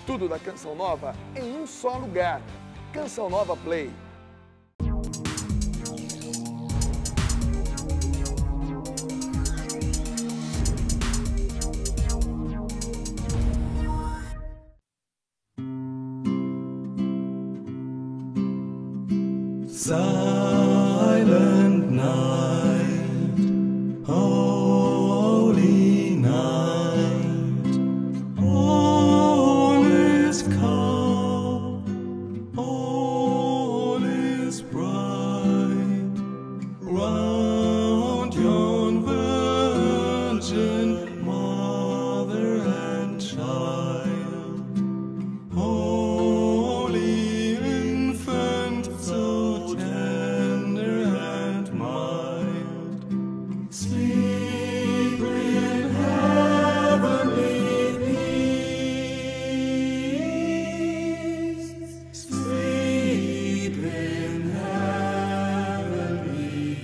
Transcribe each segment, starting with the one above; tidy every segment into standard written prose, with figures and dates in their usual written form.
Tudo da Canção Nova em um só lugar. Canção Nova Play. Silent night, holy night, all is calm, all is bright, round yon virgin mother and child, holy infant, so tender and mild, sleep in heavenly peace, sleep in heavenly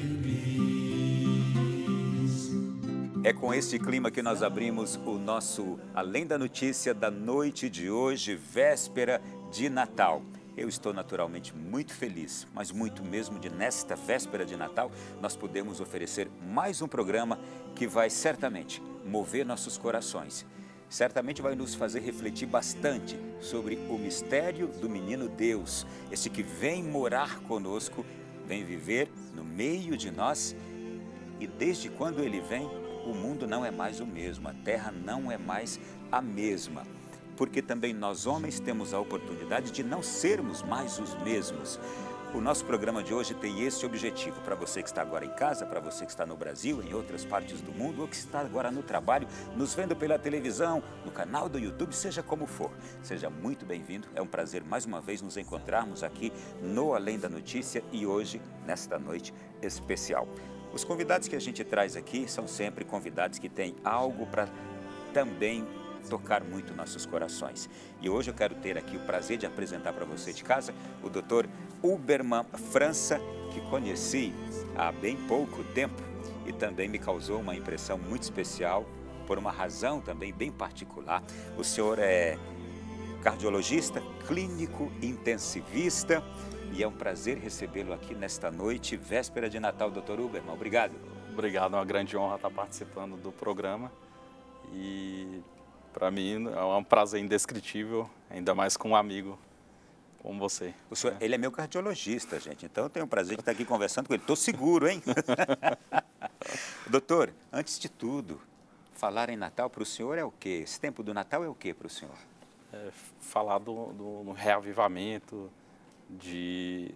peace. É com este clima que nós abrimos o nosso Além da Notícia da noite de hoje, véspera de Natal. Eu estou naturalmente muito feliz, mas muito mesmo de nesta véspera de Natal, nós podemos oferecer mais um programa que vai certamente mover nossos corações. Certamente vai nos fazer refletir bastante sobre o mistério do menino Deus, esse que vem morar conosco, vem viver no meio de nós. E desde quando ele vem, o mundo não é mais o mesmo, a terra não é mais a mesma. Porque também nós homens temos a oportunidade de não sermos mais os mesmos. O nosso programa de hoje tem esse objetivo, para você que está agora em casa, para você que está no Brasil, em outras partes do mundo, ou que está agora no trabalho, nos vendo pela televisão, no canal do YouTube, seja como for. Seja muito bem-vindo, é um prazer mais uma vez nos encontrarmos aqui no Além da Notícia e hoje, nesta noite especial. Os convidados que a gente traz aqui são sempre convidados que têm algo para também tocar muito nossos corações. E hoje eu quero ter aqui o prazer de apresentar para você de casa o Dr. Huberman França, que conheci há bem pouco tempo e também me causou uma impressão muito especial por uma razão também bem particular. O senhor é cardiologista, clínico intensivista e é um prazer recebê-lo aqui nesta noite, véspera de Natal, Dr. Huberman. Obrigado. Obrigado, é uma grande honra estar participando do programa e para mim é um prazer indescritível, ainda mais com um amigo como você. O senhor, ele é meu cardiologista, gente, então eu tenho o prazer de estar aqui conversando com ele. Estou seguro, hein? Doutor, antes de tudo, falar em Natal para o senhor é o quê? Esse tempo do Natal é o quê para o senhor? Falar do reavivamento, de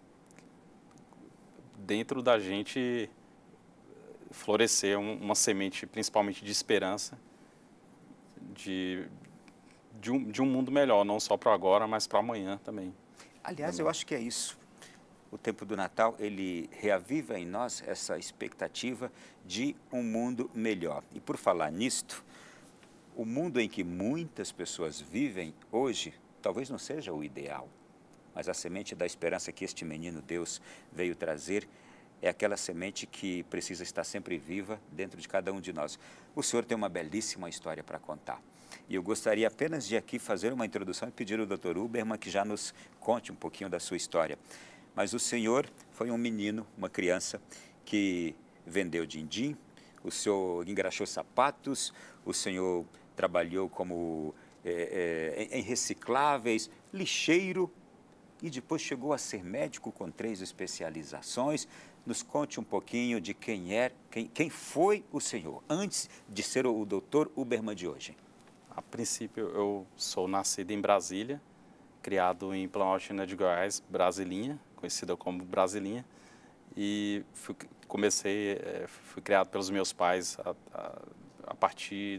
dentro da gente florescer uma semente, principalmente de esperança, de um mundo melhor, não só para agora, mas para amanhã também. Aliás, eu acho que é isso. O tempo do Natal, ele reaviva em nós essa expectativa de um mundo melhor. E por falar nisto, o mundo em que muitas pessoas vivem hoje, talvez não seja o ideal, mas a semente da esperança que este menino Deus veio trazer é aquela semente que precisa estar sempre viva dentro de cada um de nós. O senhor tem uma belíssima história para contar. E eu gostaria apenas de aqui fazer uma introdução e pedir ao Dr. Huberman que já nos conte um pouquinho da sua história. Mas o senhor foi um menino, uma criança, que vendeu din-din, o senhor engraxou sapatos, o senhor trabalhou como em recicláveis, lixeiro, e depois chegou a ser médico com 3 especializações. Nos conte um pouquinho de quem foi o senhor, antes de ser o Dr. Huberman de hoje. A princípio, eu sou nascido em Brasília, criado em Planaltina de Goiás, Brasilinha, conhecida como Brasilinha, e fui criado pelos meus pais a partir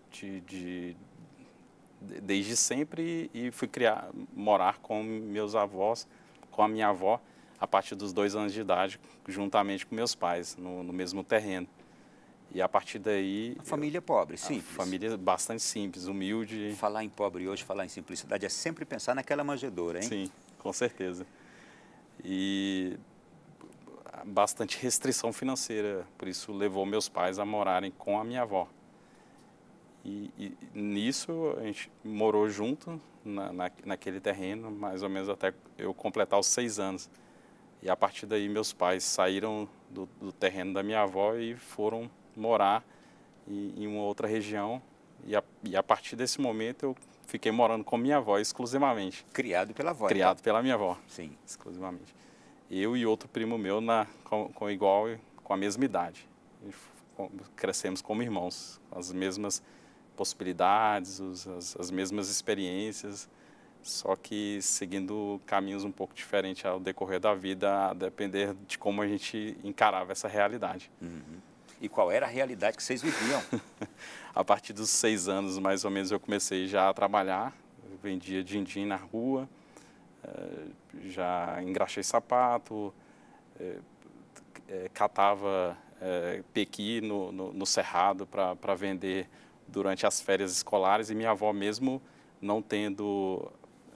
desde sempre e fui morar com meus avós, com a minha avó, a partir dos 2 anos de idade, juntamente com meus pais, no mesmo terreno. E a partir daí... Uma família pobre, simples. Família bastante simples, humilde. Falar em pobre hoje, falar em simplicidade, é sempre pensar naquela manjedoura, hein? Sim, com certeza. E bastante restrição financeira, por isso levou meus pais a morarem com a minha avó. E nisso a gente morou junto naquele terreno, mais ou menos até eu completar os 6 anos. E a partir daí meus pais saíram do terreno da minha avó e foram morar em uma outra região. E a partir desse momento eu fiquei morando com minha avó exclusivamente. Criado pela avó. Criado então. pela minha avó. Sim. Exclusivamente. Eu e outro primo meu com a mesma idade. Crescemos como irmãos, com as mesmas possibilidades, as mesmas experiências, só que seguindo caminhos um pouco diferentes ao decorrer da vida, a depender de como a gente encarava essa realidade. Uhum. E qual era a realidade que vocês viviam? A partir dos 6 anos, mais ou menos, eu comecei já a trabalhar, eu vendia din-din na rua, já engraxei sapato, catava pequi no cerrado para vender durante as férias escolares, e minha avó mesmo não tendo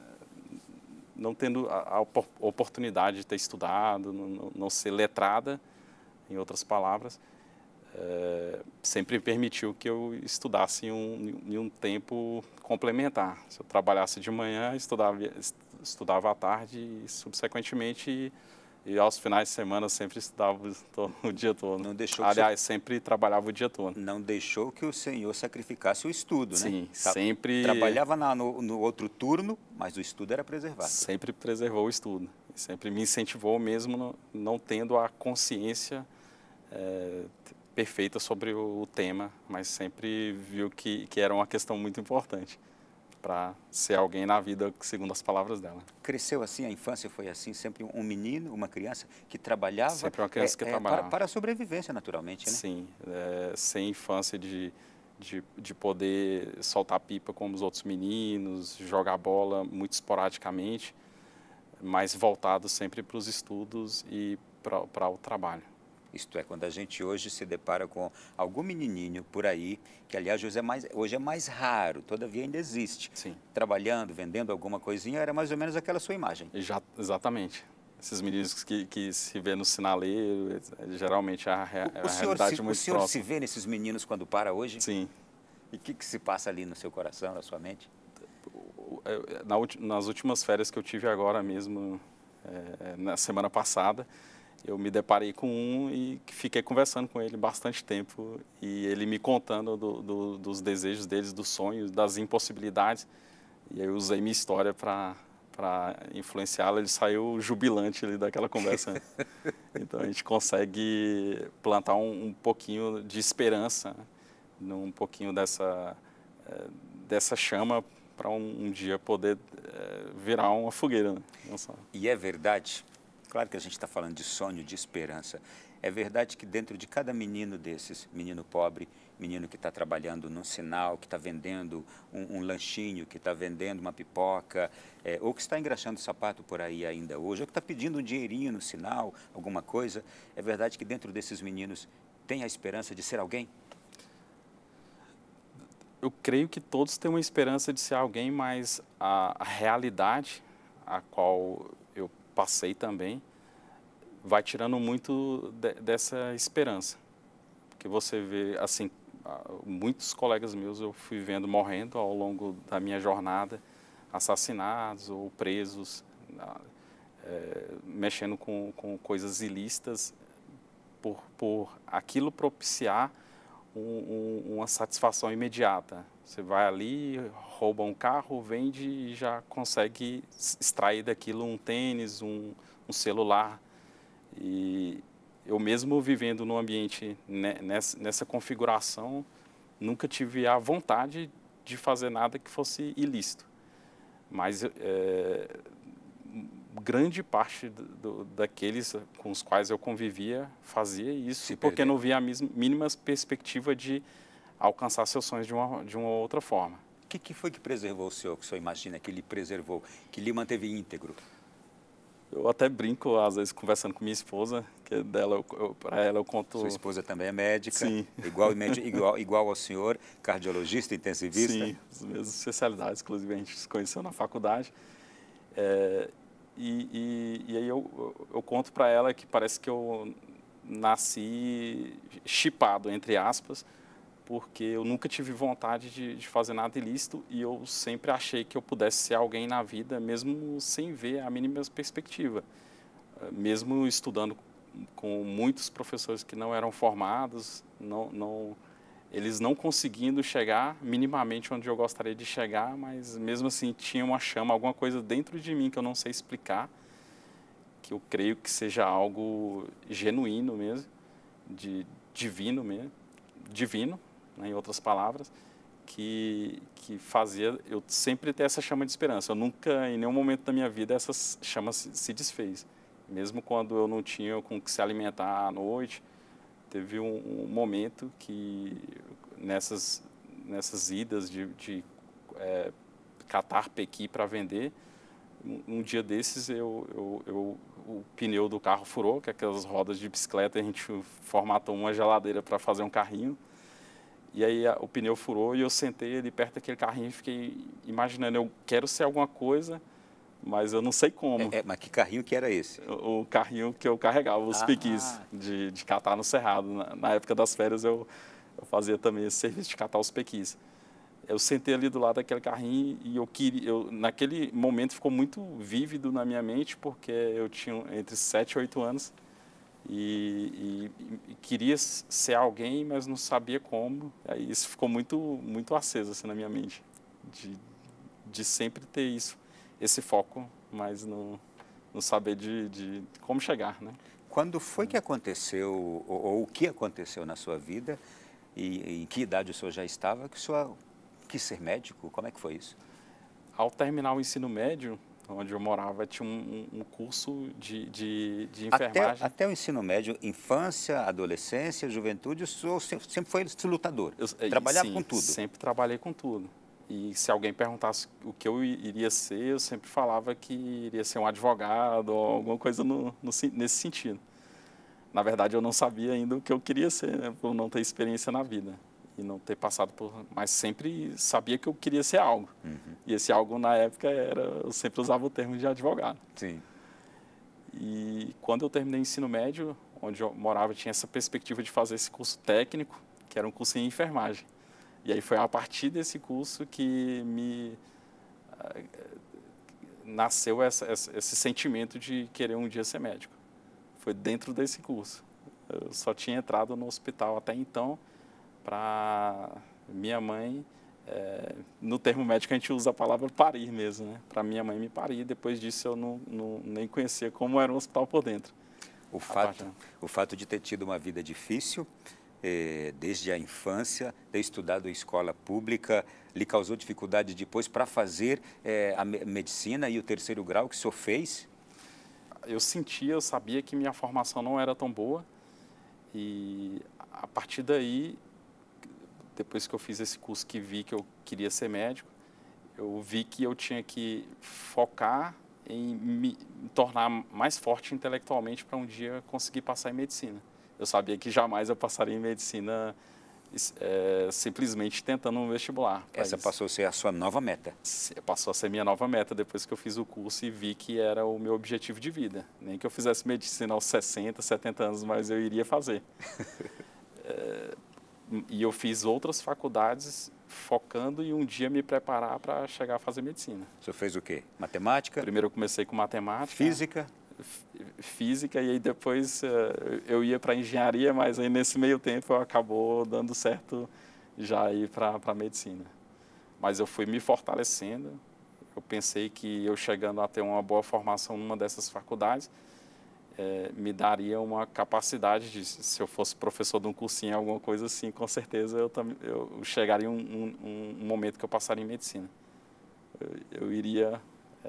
a oportunidade de ter estudado, não ser letrada, em outras palavras, sempre permitiu que eu estudasse em um tempo complementar. Se eu trabalhasse de manhã, estudava à tarde e, subsequentemente, e aos finais de semana sempre estudava o dia todo. Não deixou Aliás, sempre trabalhava o dia todo. Não deixou que o senhor sacrificasse o estudo, né? Sim, sempre... Trabalhava no outro turno, mas o estudo era preservado. Sempre preservou o estudo. Sempre me incentivou mesmo, não tendo a consciência perfeita sobre o tema, mas sempre viu que era uma questão muito importante para ser alguém na vida, segundo as palavras dela. Cresceu assim, a infância foi assim, sempre um menino, uma criança que trabalhava... Sempre uma criança que trabalhava. Para a sobrevivência, naturalmente, né? Sim, sem infância de poder soltar pipa como os outros meninos, jogar bola muito esporadicamente, mas voltado sempre para os estudos e para o trabalho. Isto é, quando a gente hoje se depara com algum menininho por aí, que aliás hoje é mais raro, todavia ainda existe, Sim. Trabalhando, vendendo alguma coisinha, era mais ou menos aquela sua imagem. Exatamente. Esses meninos que se vê no sinaleiro, geralmente a realidade muito próxima. O senhor se vê nesses meninos quando para hoje? Sim. E o que se passa ali no seu coração, na sua mente? Nas últimas férias que eu tive agora mesmo, na semana passada, eu me deparei com um e fiquei conversando com ele bastante tempo, e ele me contando dos desejos deles, dos sonhos, das impossibilidades, e eu usei minha história para influenciá-lo. Ele saiu jubilante ali daquela conversa. Então a gente consegue plantar um pouquinho de esperança, um pouquinho dessa chama para um dia poder virar uma fogueira, né? E é verdade, claro que a gente está falando de sonho, de esperança, é verdade que dentro de cada menino desses, menino pobre, menino que está trabalhando num sinal, que está vendendo um lanchinho, que está vendendo uma pipoca, ou que está engraxando sapato por aí ainda hoje, ou que está pedindo um dinheirinho no sinal, alguma coisa, é verdade que dentro desses meninos tem a esperança de ser alguém? Eu creio que todos têm uma esperança de ser alguém, mas a realidade a qual eu passei também vai tirando muito dessa esperança. Porque você vê, assim, muitos colegas meus eu fui vendo morrendo ao longo da minha jornada, assassinados ou presos, mexendo com coisas ilícitas, por aquilo propiciar uma satisfação imediata. Você vai ali, rouba um carro, vende e já consegue extrair daquilo um tênis, um celular. E eu mesmo vivendo num ambiente nessa configuração, nunca tive a vontade de fazer nada que fosse ilícito. Mas grande parte daqueles com os quais eu convivia fazia isso, porque não via a mínima perspectiva de alcançar seus sonhos de uma outra forma. O que foi que preservou o senhor, que o senhor imagina que lhe preservou, que lhe manteve íntegro? Eu até brinco, às vezes, conversando com minha esposa, que para ela eu conto... Sua esposa também é médica? Sim. Igual ao senhor, cardiologista, intensivista? Sim, as mesmas especialidades, inclusive a gente se conheceu na faculdade. E aí eu conto para ela que parece que eu nasci chipado, entre aspas, porque eu nunca tive vontade de fazer nada ilícito e eu sempre achei que eu pudesse ser alguém na vida, mesmo sem ver a mínima perspectiva. Mesmo estudando com muitos professores que não eram formados, eles não conseguindo chegar minimamente onde eu gostaria de chegar, mas mesmo assim tinha uma chama, alguma coisa dentro de mim que eu não sei explicar, que eu creio que seja algo genuíno mesmo, divino mesmo, divino, né, em outras palavras, que fazia eu sempre ter essa chama de esperança. Eu nunca, em nenhum momento da minha vida, essa chama se desfez. Mesmo quando eu não tinha com que se alimentar à noite, teve um momento que, nessas idas de catar pequi para vender, um dia desses o pneu do carro furou, que é aquelas rodas de bicicleta, a gente formatou uma geladeira para fazer um carrinho, e aí o pneu furou e eu sentei ali perto daquele carrinho e fiquei imaginando, eu quero ser alguma coisa, mas eu não sei como. Mas que carrinho que era esse? O carrinho que eu carregava, os pequis, de catar no cerrado. Na época das férias eu fazia também esse serviço de catar os pequis. Eu sentei ali do lado daquele carrinho e naquele momento ficou muito vívido na minha mente, porque eu tinha entre 7 e 8 anos e queria ser alguém, mas não sabia como. Aí isso ficou muito aceso assim, na minha mente, de sempre ter esse foco, mas não saber de como chegar, né? Quando foi que aconteceu, ou o que aconteceu na sua vida, e em que idade o senhor já estava, que o senhor quis ser médico? Como é que foi isso? Ao terminar o ensino médio, onde eu morava, tinha um curso de enfermagem. Até o ensino médio, infância, adolescência, juventude, o senhor sempre foi lutador, trabalhava com tudo. Sempre trabalhei com tudo. E se alguém perguntasse o que eu iria ser, eu sempre falava que iria ser um advogado ou alguma coisa nesse sentido. Na verdade, eu não sabia ainda o que eu queria ser, né, por não ter experiência na vida e não ter passado por... Mas sempre sabia que eu queria ser algo. Uhum. E esse algo, na época, eu sempre usava o termo de advogado. Sim. E quando eu terminei o ensino médio, onde eu morava, tinha essa perspectiva de fazer esse curso técnico, que era um curso em enfermagem. E aí foi a partir desse curso que nasceu esse sentimento de querer um dia ser médico. Foi dentro desse curso. Eu só tinha entrado no hospital até então para minha mãe, no termo médico a gente usa a palavra parir mesmo, né? Para minha mãe me parir, depois disso eu nem conhecia como era um hospital por dentro. O fato de ter tido uma vida difícil, desde a infância, ter estudado em escola pública, lhe causou dificuldade depois para fazer a medicina e o terceiro grau que o senhor fez? Eu sabia que minha formação não era tão boa e a partir daí, depois que eu fiz esse curso que vi que eu queria ser médico, eu vi que eu tinha que focar em me tornar mais forte intelectualmente para um dia conseguir passar em medicina. Eu sabia que jamais eu passaria em medicina simplesmente tentando um vestibular. Essa passou a ser a sua nova meta? Passou a ser minha nova meta depois que eu fiz o curso e vi que era o meu objetivo de vida. Nem que eu fizesse medicina aos 60, 70 anos, mas eu iria fazer. E eu fiz outras faculdades focando em um dia me preparar para chegar a fazer medicina. O senhor fez o quê? Matemática? Primeiro eu comecei com matemática. Física? Física, e aí depois eu ia para engenharia, mas aí nesse meio tempo acabou dando certo já ir para a medicina. Mas eu fui me fortalecendo, eu pensei que eu chegando a ter uma boa formação numa dessas faculdades, me daria uma capacidade de, se eu fosse professor de um cursinho, alguma coisa assim, com certeza eu chegaria um momento que eu passaria em medicina. Eu iria...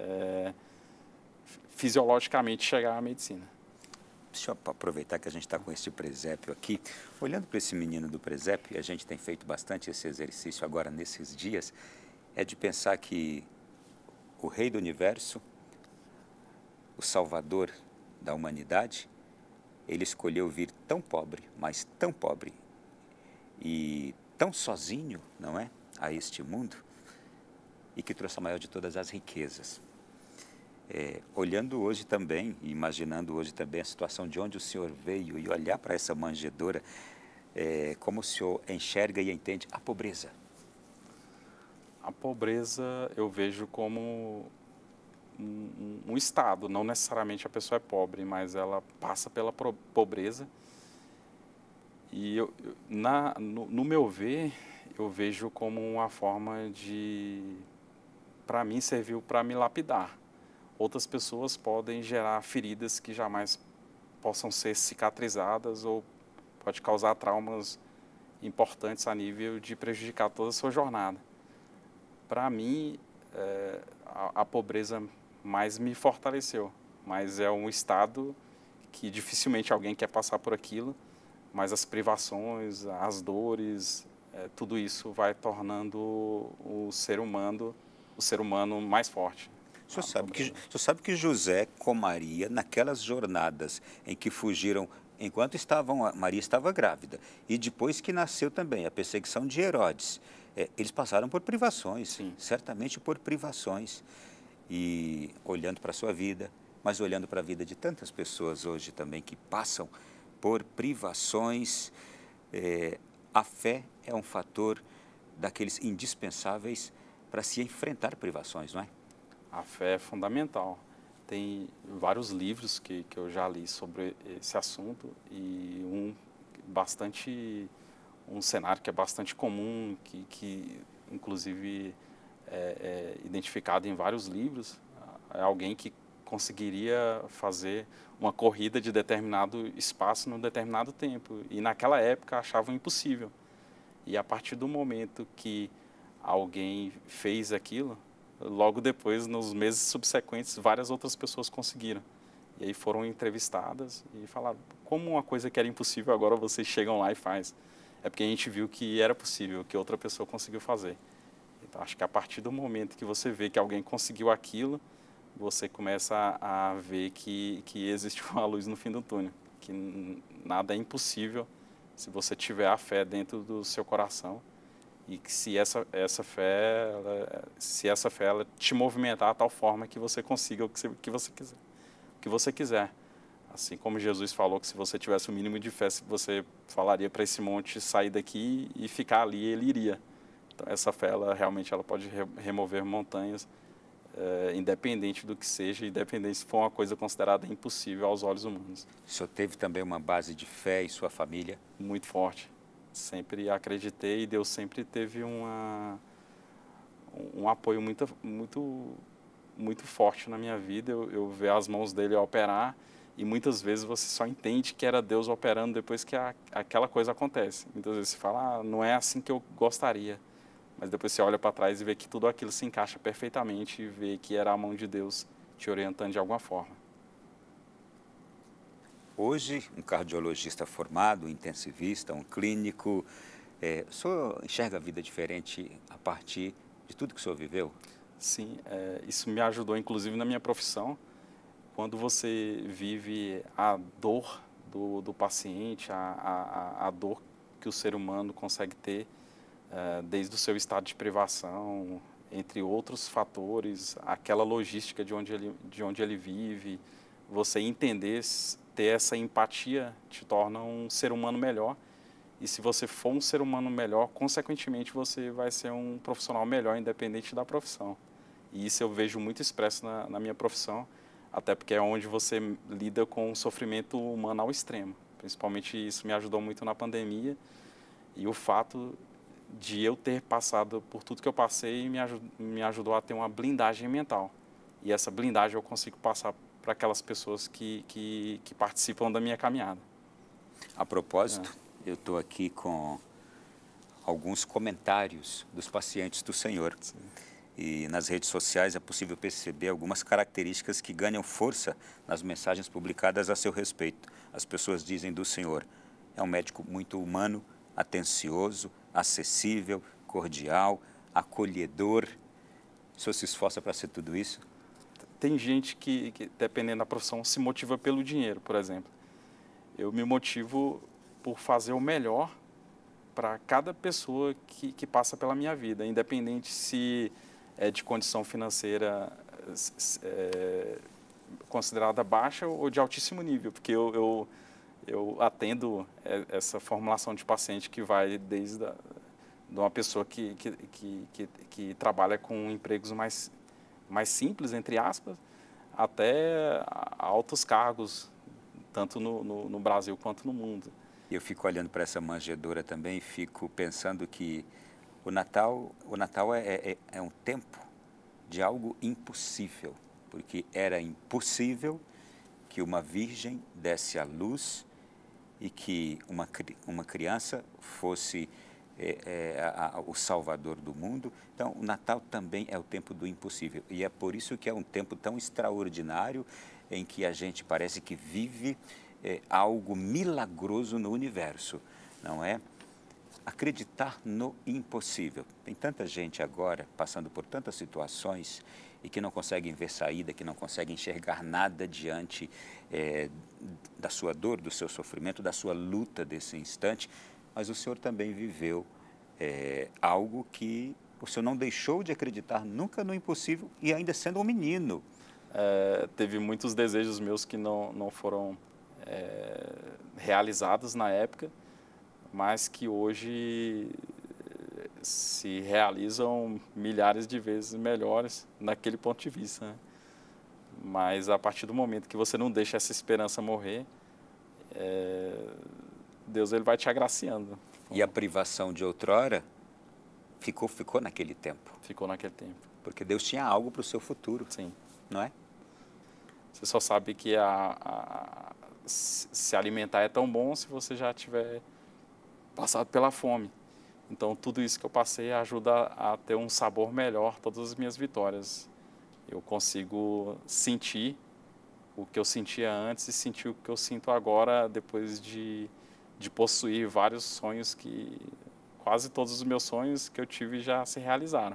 fisiologicamente chegar à medicina. Deixa eu aproveitar que a gente está com esse presépio aqui. Olhando para esse menino do presépio, e a gente tem feito bastante esse exercício agora nesses dias, é de pensar que o Rei do Universo, o Salvador da humanidade, ele escolheu vir tão pobre, mas tão pobre e tão sozinho, não é, a este mundo, e que trouxe a maior de todas as riquezas. Olhando hoje também, imaginando hoje também a situação de onde o senhor veio e olhar para essa manjedoura, como o senhor enxerga e entende a pobreza? A pobreza eu vejo como um estado, não necessariamente a pessoa é pobre, mas ela passa pela pobreza. E no meu ver, eu vejo como uma forma de, para mim, serviu para me lapidar. Outras pessoas podem gerar feridas que jamais possam ser cicatrizadas ou pode causar traumas importantes a nível de prejudicar toda a sua jornada. Para mim, a pobreza mais me fortaleceu, mas é um estado que dificilmente alguém quer passar por aquilo, mas as privações, as dores, tudo isso vai tornando o ser humano mais forte. O senhor sabe que José com Maria, naquelas jornadas em que fugiram, enquanto Maria estava grávida, e depois que nasceu também, a perseguição de Herodes, eles passaram por privações, Sim. Certamente por privações. E olhando para a sua vida, mas olhando para a vida de tantas pessoas hoje também que passam por privações, a fé é um fator daqueles indispensáveis para se enfrentar privações, não é? A fé é fundamental. Tem vários livros que eu já li sobre esse assunto e um cenário que é bastante comum, que inclusive é identificado em vários livros, é alguém que conseguiria fazer uma corrida de determinado espaço num determinado tempo. E naquela época achavam impossível. E a partir do momento que alguém fez aquilo, logo depois, nos meses subsequentes, várias outras pessoas conseguiram. E aí foram entrevistadas e falaram, como uma coisa que era impossível, agora vocês chegam lá e faz. É porque a gente viu que era possível, que outra pessoa conseguiu fazer. Então, acho que a partir do momento que você vê que alguém conseguiu aquilo, você começa a ver que existe uma luz no fim do túnel, que nada é impossível se você tiver a fé dentro do seu coração. E que se essa fé ela te movimentar de tal forma que você consiga o que você quiser. Assim como Jesus falou que se você tivesse o mínimo de fé, você falaria para esse monte sair daqui e ficar ali, ele iria. Então essa fé realmente ela pode remover montanhas, independente do que seja, independente se for uma coisa considerada impossível aos olhos humanos. O senhor teve também uma base de fé em sua família? Muito forte. Sempre acreditei e Deus sempre teve um apoio muito forte na minha vida. Eu ver as mãos dele operar e muitas vezes você só entende que era Deus operando depois que aquela coisa acontece. Muitas vezes você fala, não é assim que eu gostaria. Mas depois você olha para trás e vê que tudo aquilo se encaixa perfeitamente e vê que era a mão de Deus te orientando de alguma forma. Hoje, um cardiologista formado, um intensivista, um clínico, o senhor enxerga a vida diferente a partir de tudo que o senhor viveu? Sim, isso me ajudou inclusive na minha profissão. Quando você vive a dor do paciente, a dor que o ser humano consegue ter, desde o seu estado de privação, entre outros fatores, aquela logística de onde ele vive, você entender, ter essa empatia te torna um ser humano melhor. E se você for um ser humano melhor, consequentemente você vai ser um profissional melhor, independente da profissão. E isso eu vejo muito expresso na minha profissão, até porque é onde você lida com o sofrimento humano ao extremo. Principalmente isso me ajudou muito na pandemia. E o fato de eu ter passado por tudo que eu passei me ajudou a ter uma blindagem mental. E essa blindagem eu consigo passar para aquelas pessoas que participam da minha caminhada. A propósito, eu estou aqui com alguns comentários dos pacientes do Senhor. Sim. E nas redes sociais é possível perceber algumas características que ganham força nas mensagens publicadas a seu respeito. As pessoas dizem do Senhor, é um médico muito humano, atencioso, acessível, cordial, acolhedor. O senhor se esforça para ser tudo isso? Tem gente que, dependendo da profissão, se motiva pelo dinheiro, por exemplo. Eu me motivo por fazer o melhor para cada pessoa que passa pela minha vida, independente se é de condição financeira considerada baixa ou de altíssimo nível, porque eu eu atendo essa formulação de paciente que vai desde de uma pessoa que trabalha com empregos mais simples, entre aspas, até altos cargos, tanto no Brasil quanto no mundo. Eu fico olhando para essa manjedoura também e fico pensando que o Natal é um tempo de algo impossível, porque era impossível que uma virgem desse à luz e que uma criança fosse o salvador do mundo. Então, o Natal também é o tempo do impossível. E é por isso que é um tempo tão extraordinário em que a gente parece que vive algo milagroso no universo, não é? Acreditar no impossível. Tem tanta gente agora passando por tantas situações e que não conseguem ver saída, que não conseguem enxergar nada diante da sua dor, do seu sofrimento, da sua luta desse instante. Mas o Senhor também viveu algo que o Senhor não deixou de acreditar nunca no impossível e ainda sendo um menino. Teve muitos desejos meus que não foram realizados na época, mas que hoje se realizam milhares de vezes melhores naquele ponto de vista, né? Mas a partir do momento que você não deixa essa esperança morrer, Deus ele vai te agraciando. E a privação de outrora ficou naquele tempo. Ficou naquele tempo. Porque Deus tinha algo para o seu futuro. Sim. Não é? Você só sabe que se alimentar é tão bom se você já tiver passado pela fome. Então, tudo isso que eu passei ajuda a ter um sabor melhor, todas as minhas vitórias. Eu consigo sentir o que eu sentia antes e sentir o que eu sinto agora, depois de possuir vários sonhos quase todos os meus sonhos que eu tive já se realizaram.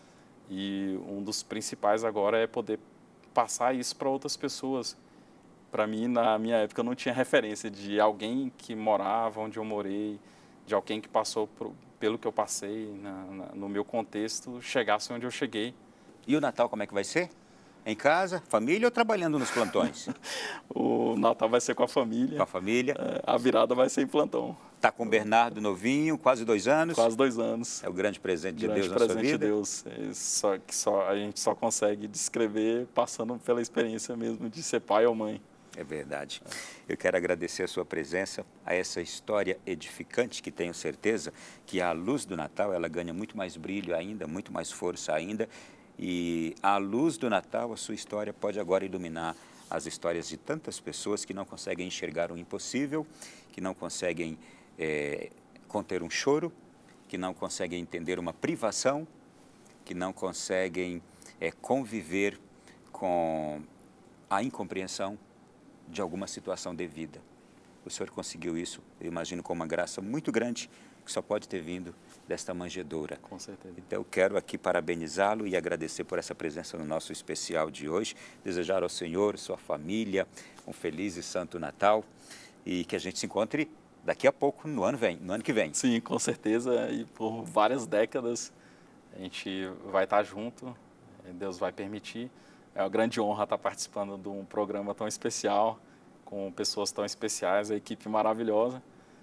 E um dos principais agora é poder passar isso para outras pessoas. Para mim, na minha época, eu não tinha referência de alguém que morava onde eu morei, de alguém que passou pelo que eu passei, no meu contexto, chegasse onde eu cheguei. E o Natal como é que vai ser? Em casa, família ou trabalhando nos plantões? O Natal vai ser com a família. Com a família. A virada vai ser em plantão. Está com o Bernardo novinho, quase 2 anos. Quase 2 anos. É o grande presente de Deus na sua vida. Grande presente de Deus. A gente só consegue descrever passando pela experiência mesmo de ser pai ou mãe. É verdade. Eu quero agradecer a sua presença, a essa história edificante que tenho certeza que a luz do Natal ela ganha muito mais brilho ainda, muito mais força ainda. E à luz do Natal, a sua história pode agora iluminar as histórias de tantas pessoas que não conseguem enxergar o impossível, que não conseguem conter um choro, que não conseguem entender uma privação, que não conseguem conviver com a incompreensão de alguma situação de vida. O Senhor conseguiu isso, eu imagino, com uma graça muito grande, que só pode ter vindo desta manjedoura. Com certeza. Então, eu quero aqui parabenizá-lo e agradecer por essa presença no nosso especial de hoje. Desejar ao Senhor, sua família, um feliz e santo Natal e que a gente se encontre daqui a pouco, no ano que vem. Sim, com certeza, e por várias décadas a gente vai estar junto, Deus vai permitir. É uma grande honra estar participando de um programa tão especial, com pessoas tão especiais, a equipe maravilhosa.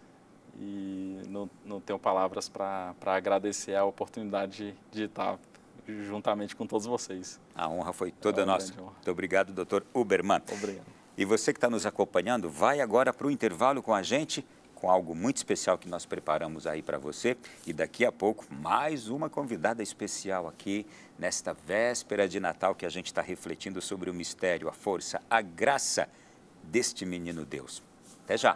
E não tenho palavras para agradecer a oportunidade de estar juntamente com todos vocês. A honra foi toda nossa. Muito obrigado, Dr. Uberman. Obrigado. E você que está nos acompanhando, vai agora para o intervalo com a gente, com algo muito especial que nós preparamos aí para você. E daqui a pouco, mais uma convidada especial aqui, nesta véspera de Natal, que a gente está refletindo sobre o mistério, a força, a graça deste menino Deus. Até já!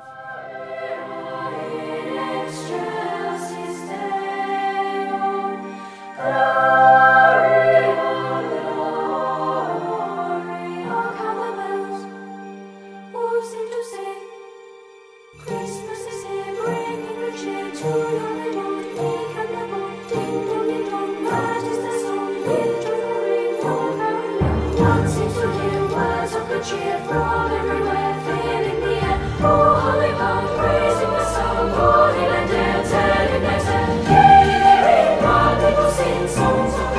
Cheer from everywhere, filling the air. Oh, holy God, praising the Son, holy and dance, and in next and hearing God, people sing songs of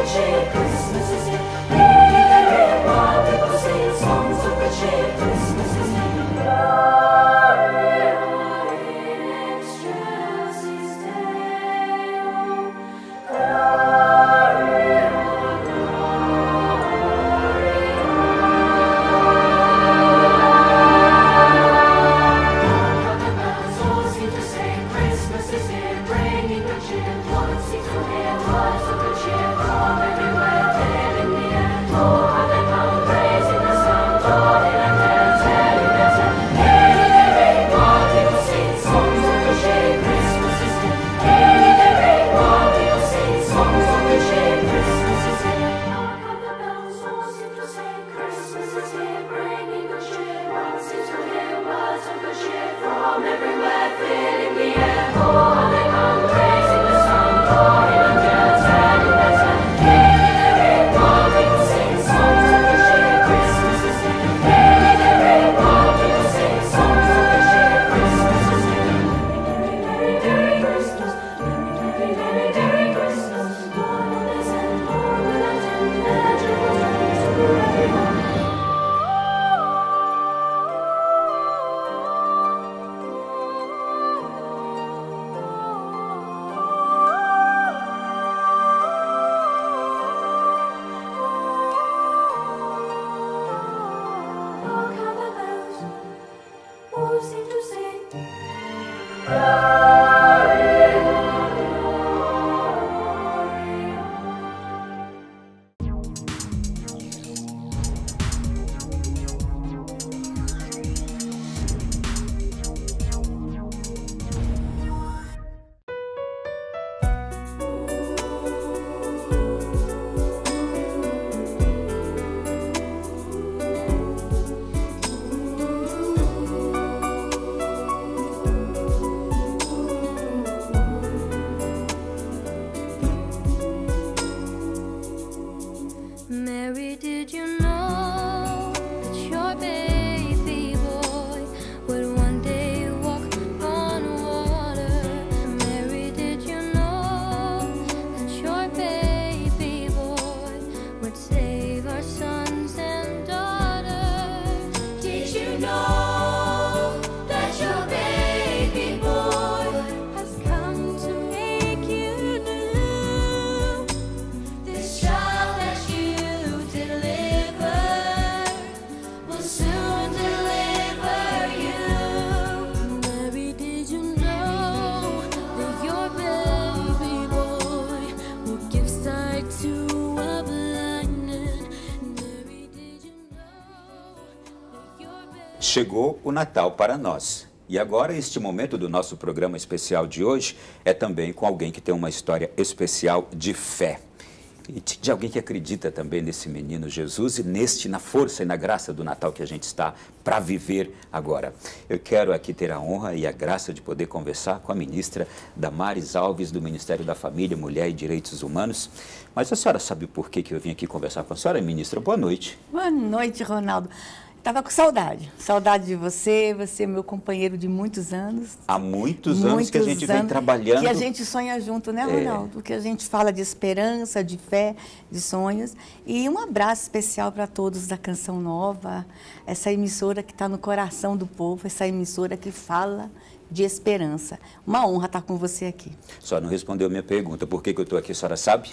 Chegou o Natal para nós. E agora este momento do nosso programa especial de hoje é também com alguém que tem uma história especial de fé. E de alguém que acredita também nesse menino Jesus e na força e na graça do Natal que a gente está para viver agora. Eu quero aqui ter a honra e a graça de poder conversar com a ministra Damares Alves, do Ministério da Família, Mulher e Direitos Humanos. Mas a senhora sabe por que eu vim aqui conversar com a senhora, ministra? Boa noite. Boa noite, Ronaldo. Estava com saudade. Saudade de você, você é meu companheiro de muitos anos. Há muitos anos que a gente vem trabalhando. Que a gente sonha junto, né, Ronaldo? Que a gente fala de esperança, de fé, de sonhos. E um abraço especial para todos da Canção Nova, essa emissora que está no coração do povo, essa emissora que fala de esperança. Uma honra estar com você aqui. Só não respondeu a minha pergunta. Por que eu estou aqui, a senhora sabe?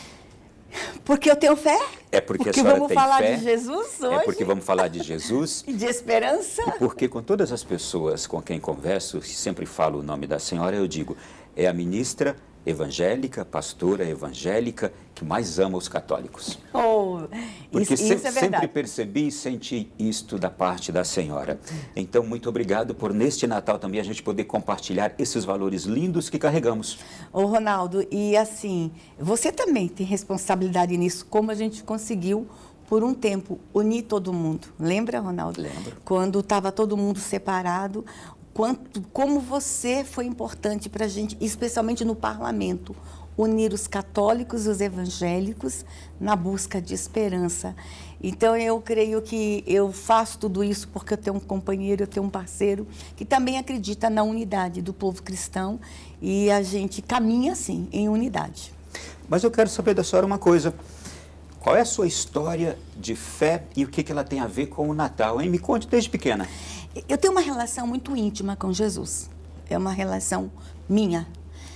Porque eu tenho fé. É porque a senhora tem fé. Vamos falar de Jesus hoje. É porque vamos falar de Jesus. E de esperança. E porque com todas as pessoas com quem converso, sempre falo o nome da senhora, eu digo, é a ministra evangélica, pastora evangélica, que mais ama os católicos. Oh, porque isso é verdade. Sempre percebi e senti isto da parte da senhora. Então, muito obrigado por, neste Natal também, a gente poder compartilhar esses valores lindos que carregamos. Ô, Ronaldo, e assim, você também tem responsabilidade nisso, como a gente conseguiu, por um tempo, unir todo mundo. Lembra, Ronaldo? Lembro. Quando estava todo mundo separado, como você foi importante para a gente, especialmente no parlamento, unir os católicos e os evangélicos na busca de esperança. Então, eu creio que eu faço tudo isso porque eu tenho um companheiro, eu tenho um parceiro que também acredita na unidade do povo cristão e a gente caminha, assim, em unidade. Mas eu quero saber da senhora uma coisa. Qual é a sua história de fé e o que ela tem a ver com o Natal, hein? Me conte desde pequena. Eu tenho uma relação muito íntima com Jesus. É uma relação minha.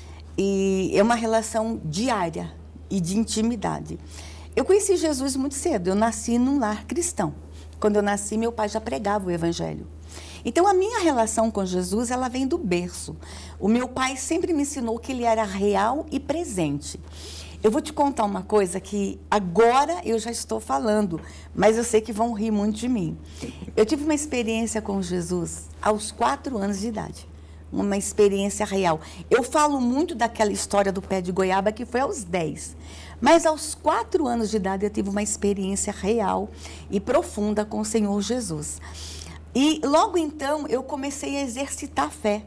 E é uma relação diária e de intimidade. Eu conheci Jesus muito cedo. Eu nasci num lar cristão. Quando eu nasci, meu pai já pregava o evangelho. Então, a minha relação com Jesus, ela vem do berço. O meu pai sempre me ensinou que ele era real e presente. Eu vou te contar uma coisa que agora eu já estou falando, mas eu sei que vão rir muito de mim. Eu tive uma experiência com Jesus aos 4 anos de idade. Uma experiência real. Eu falo muito daquela história do pé de goiaba que foi aos 10. Mas aos 4 anos de idade eu tive uma experiência real e profunda com o Senhor Jesus. E logo então eu comecei a exercitar a fé.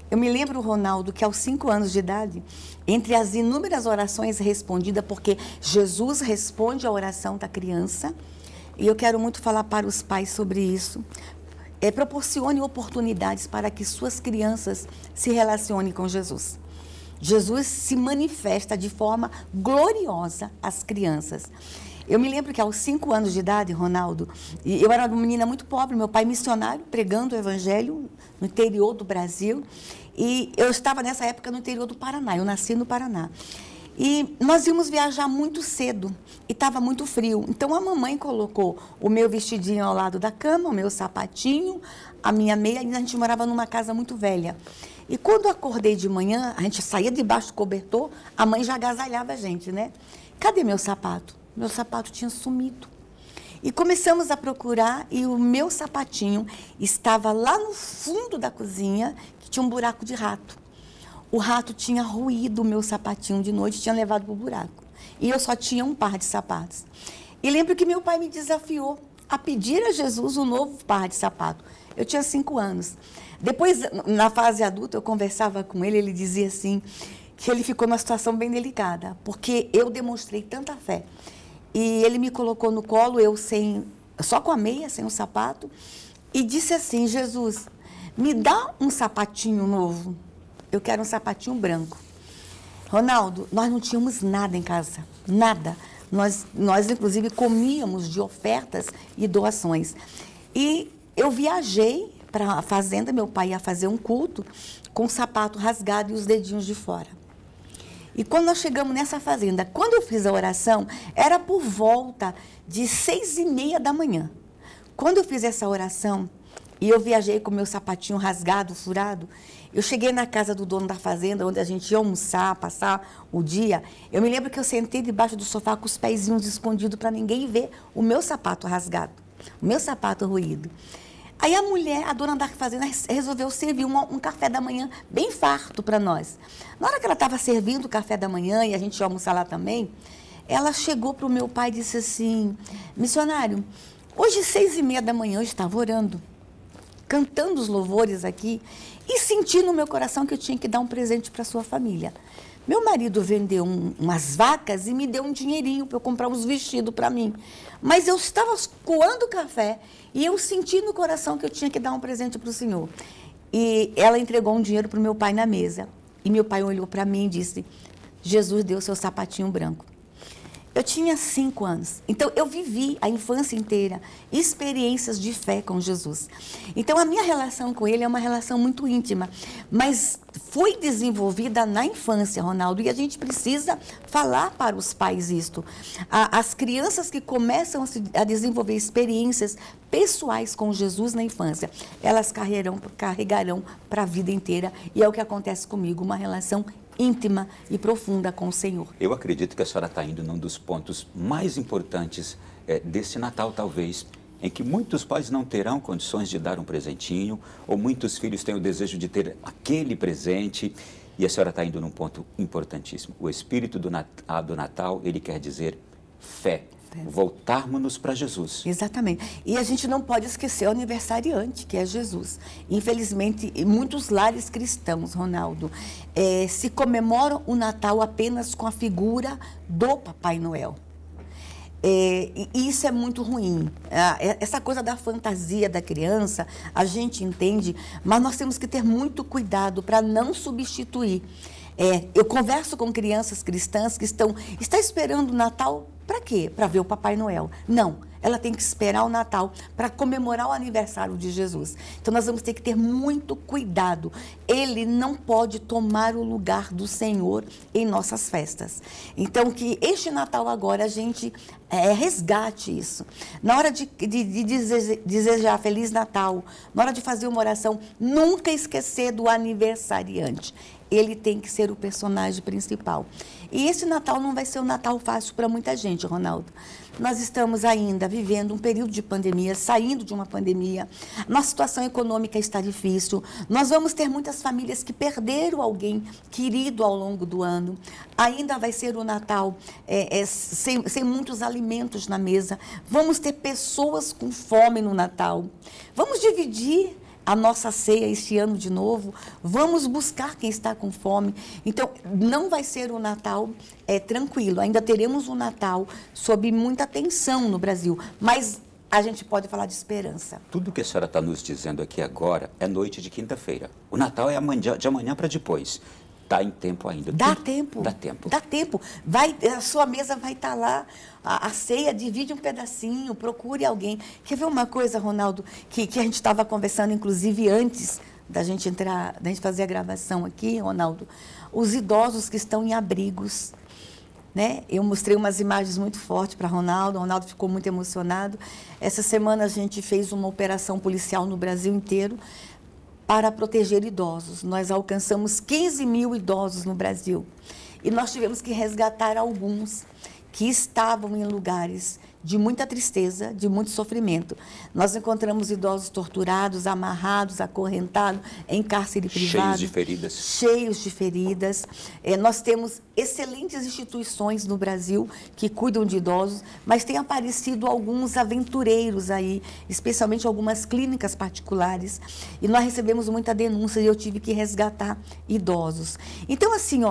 Eu me lembro, Ronaldo, que aos 5 anos de idade, entre as inúmeras orações respondidas, porque Jesus responde a oração da criança, e eu quero muito falar para os pais sobre isso, proporcione oportunidades para que suas crianças se relacionem com Jesus. Jesus se manifesta de forma gloriosa às crianças. Eu me lembro que aos 5 anos de idade, Ronaldo, eu era uma menina muito pobre, meu pai missionário, pregando o evangelho no interior do Brasil, e eu estava nessa época no interior do Paraná, eu nasci no Paraná. E nós íamos viajar muito cedo e estava muito frio. Então a mamãe colocou o meu vestidinho ao lado da cama, o meu sapatinho, a minha meia, e a gente morava numa casa muito velha. E quando eu acordei de manhã, a gente saía debaixo do cobertor, a mãe já agasalhava a gente, né? Cadê meu sapato? Meu sapato tinha sumido. E começamos a procurar e o meu sapatinho estava lá no fundo da cozinha, que tinha um buraco de rato. O rato tinha roído o meu sapatinho de noite, tinha levado para o buraco. E eu só tinha um par de sapatos. E lembro que meu pai me desafiou a pedir a Jesus um novo par de sapato. Eu tinha 5 anos. Depois, na fase adulta, eu conversava com ele, ele dizia assim, que ele ficou numa situação bem delicada, porque eu demonstrei tanta fé. E ele me colocou no colo, eu só com a meia, sem o sapato, e disse assim, Jesus, me dá um sapatinho novo. Eu quero um sapatinho branco. Ronaldo, nós não tínhamos nada em casa, nada. Nós inclusive, comíamos de ofertas e doações. E eu viajei para a fazenda, meu pai ia fazer um culto com o sapato rasgado e os dedinhos de fora. E quando nós chegamos nessa fazenda, quando eu fiz a oração, era por volta de 6h30 da manhã. Quando eu fiz essa oração, e eu viajei com o meu sapatinho rasgado, furado, eu cheguei na casa do dono da fazenda, onde a gente ia almoçar, passar o dia. Eu me lembro que eu sentei debaixo do sofá com os pezinhos escondidos para ninguém ver o meu sapato rasgado, o meu sapato ruído. Aí a mulher, a dona da fazenda, resolveu servir um café da manhã bem farto para nós. Na hora que ela estava servindo o café da manhã e a gente ia almoçar lá também, ela chegou para o meu pai e disse assim, missionário, hoje 6h30 da manhã eu estava orando, cantando os louvores aqui e senti no meu coração que eu tinha que dar um presente para a sua família. Meu marido vendeu umas vacas e me deu um dinheirinho para eu comprar uns vestidos para mim. Mas eu estava coando café e eu senti no coração que eu tinha que dar um presente para o senhor. E ela entregou um dinheiro para o meu pai na mesa. E meu pai olhou para mim e disse, Jesus deu seu sapatinho branco. Eu tinha 5 anos, então eu vivi a infância inteira experiências de fé com Jesus. Então a minha relação com ele é uma relação muito íntima, mas foi desenvolvida na infância, Ronaldo, e a gente precisa falar para os pais isto. As crianças que começam a desenvolver experiências pessoais com Jesus na infância, elas carregarão para a vida inteira, e é o que acontece comigo, uma relação íntima e profunda com o Senhor. Eu acredito que a senhora está indo num dos pontos mais importantes desse Natal, talvez, em que muitos pais não terão condições de dar um presentinho, ou muitos filhos têm o desejo de ter aquele presente, e a senhora está indo num ponto importantíssimo. O espírito do Natal, ele quer dizer fé. Voltarmos-nos para Jesus. Exatamente. E a gente não pode esquecer o aniversariante, que é Jesus. Infelizmente, em muitos lares cristãos, Ronaldo, se comemoram o Natal apenas com a figura do Papai Noel. E isso é muito ruim. Essa coisa da fantasia da criança, a gente entende, mas nós temos que ter muito cuidado para não substituir. Eu converso com crianças cristãs que estão esperando o Natal. Para quê? Para ver o Papai Noel. Não, ela tem que esperar o Natal para comemorar o aniversário de Jesus. Então, nós vamos ter que ter muito cuidado. Ele não pode tomar o lugar do Senhor em nossas festas. Então, que este Natal agora a gente resgate isso. Na hora de desejar Feliz Natal, na hora de fazer uma oração, nunca esquecer do aniversariante. Ele tem que ser o personagem principal. E esse Natal não vai ser um Natal fácil para muita gente, Ronaldo. Nós estamos ainda vivendo um período de pandemia, saindo de uma pandemia. Nossa situação econômica está difícil. Nós vamos ter muitas famílias que perderam alguém querido ao longo do ano. Ainda vai ser o Natal sem muitos alimentos na mesa. Vamos ter pessoas com fome no Natal. Vamos dividir a nossa ceia este ano de novo. Vamos buscar quem está com fome. Então, não vai ser um Natal tranquilo. Ainda teremos um Natal sob muita tensão no Brasil. Mas a gente pode falar de esperança. Tudo que a senhora está nos dizendo aqui agora é noite de quinta-feira. O Natal é de amanhã para depois. Está em tempo ainda. Dá tempo. Dá tempo. Dá tempo. A sua mesa vai estar lá. A ceia, divide um pedacinho, procure alguém. Quer ver uma coisa, Ronaldo, que a gente estava conversando, inclusive, antes da gente fazer a gravação aqui, Ronaldo? Os idosos que estão em abrigos, né? Eu mostrei umas imagens muito fortes para Ronaldo. O Ronaldo ficou muito emocionado. Essa semana a gente fez uma operação policial no Brasil inteiro para proteger idosos. Nós alcançamos 15 mil idosos no Brasil. E nós tivemos que resgatar alguns que estavam em lugares de muita tristeza, de muito sofrimento. Nós encontramos idosos torturados, amarrados, acorrentados, em cárcere privado. Cheios de feridas. Cheios de feridas. Nós temos excelentes instituições no Brasil que cuidam de idosos, mas tem aparecido alguns aventureiros aí, especialmente algumas clínicas particulares. E nós recebemos muita denúncia e eu tive que resgatar idosos. Então, assim,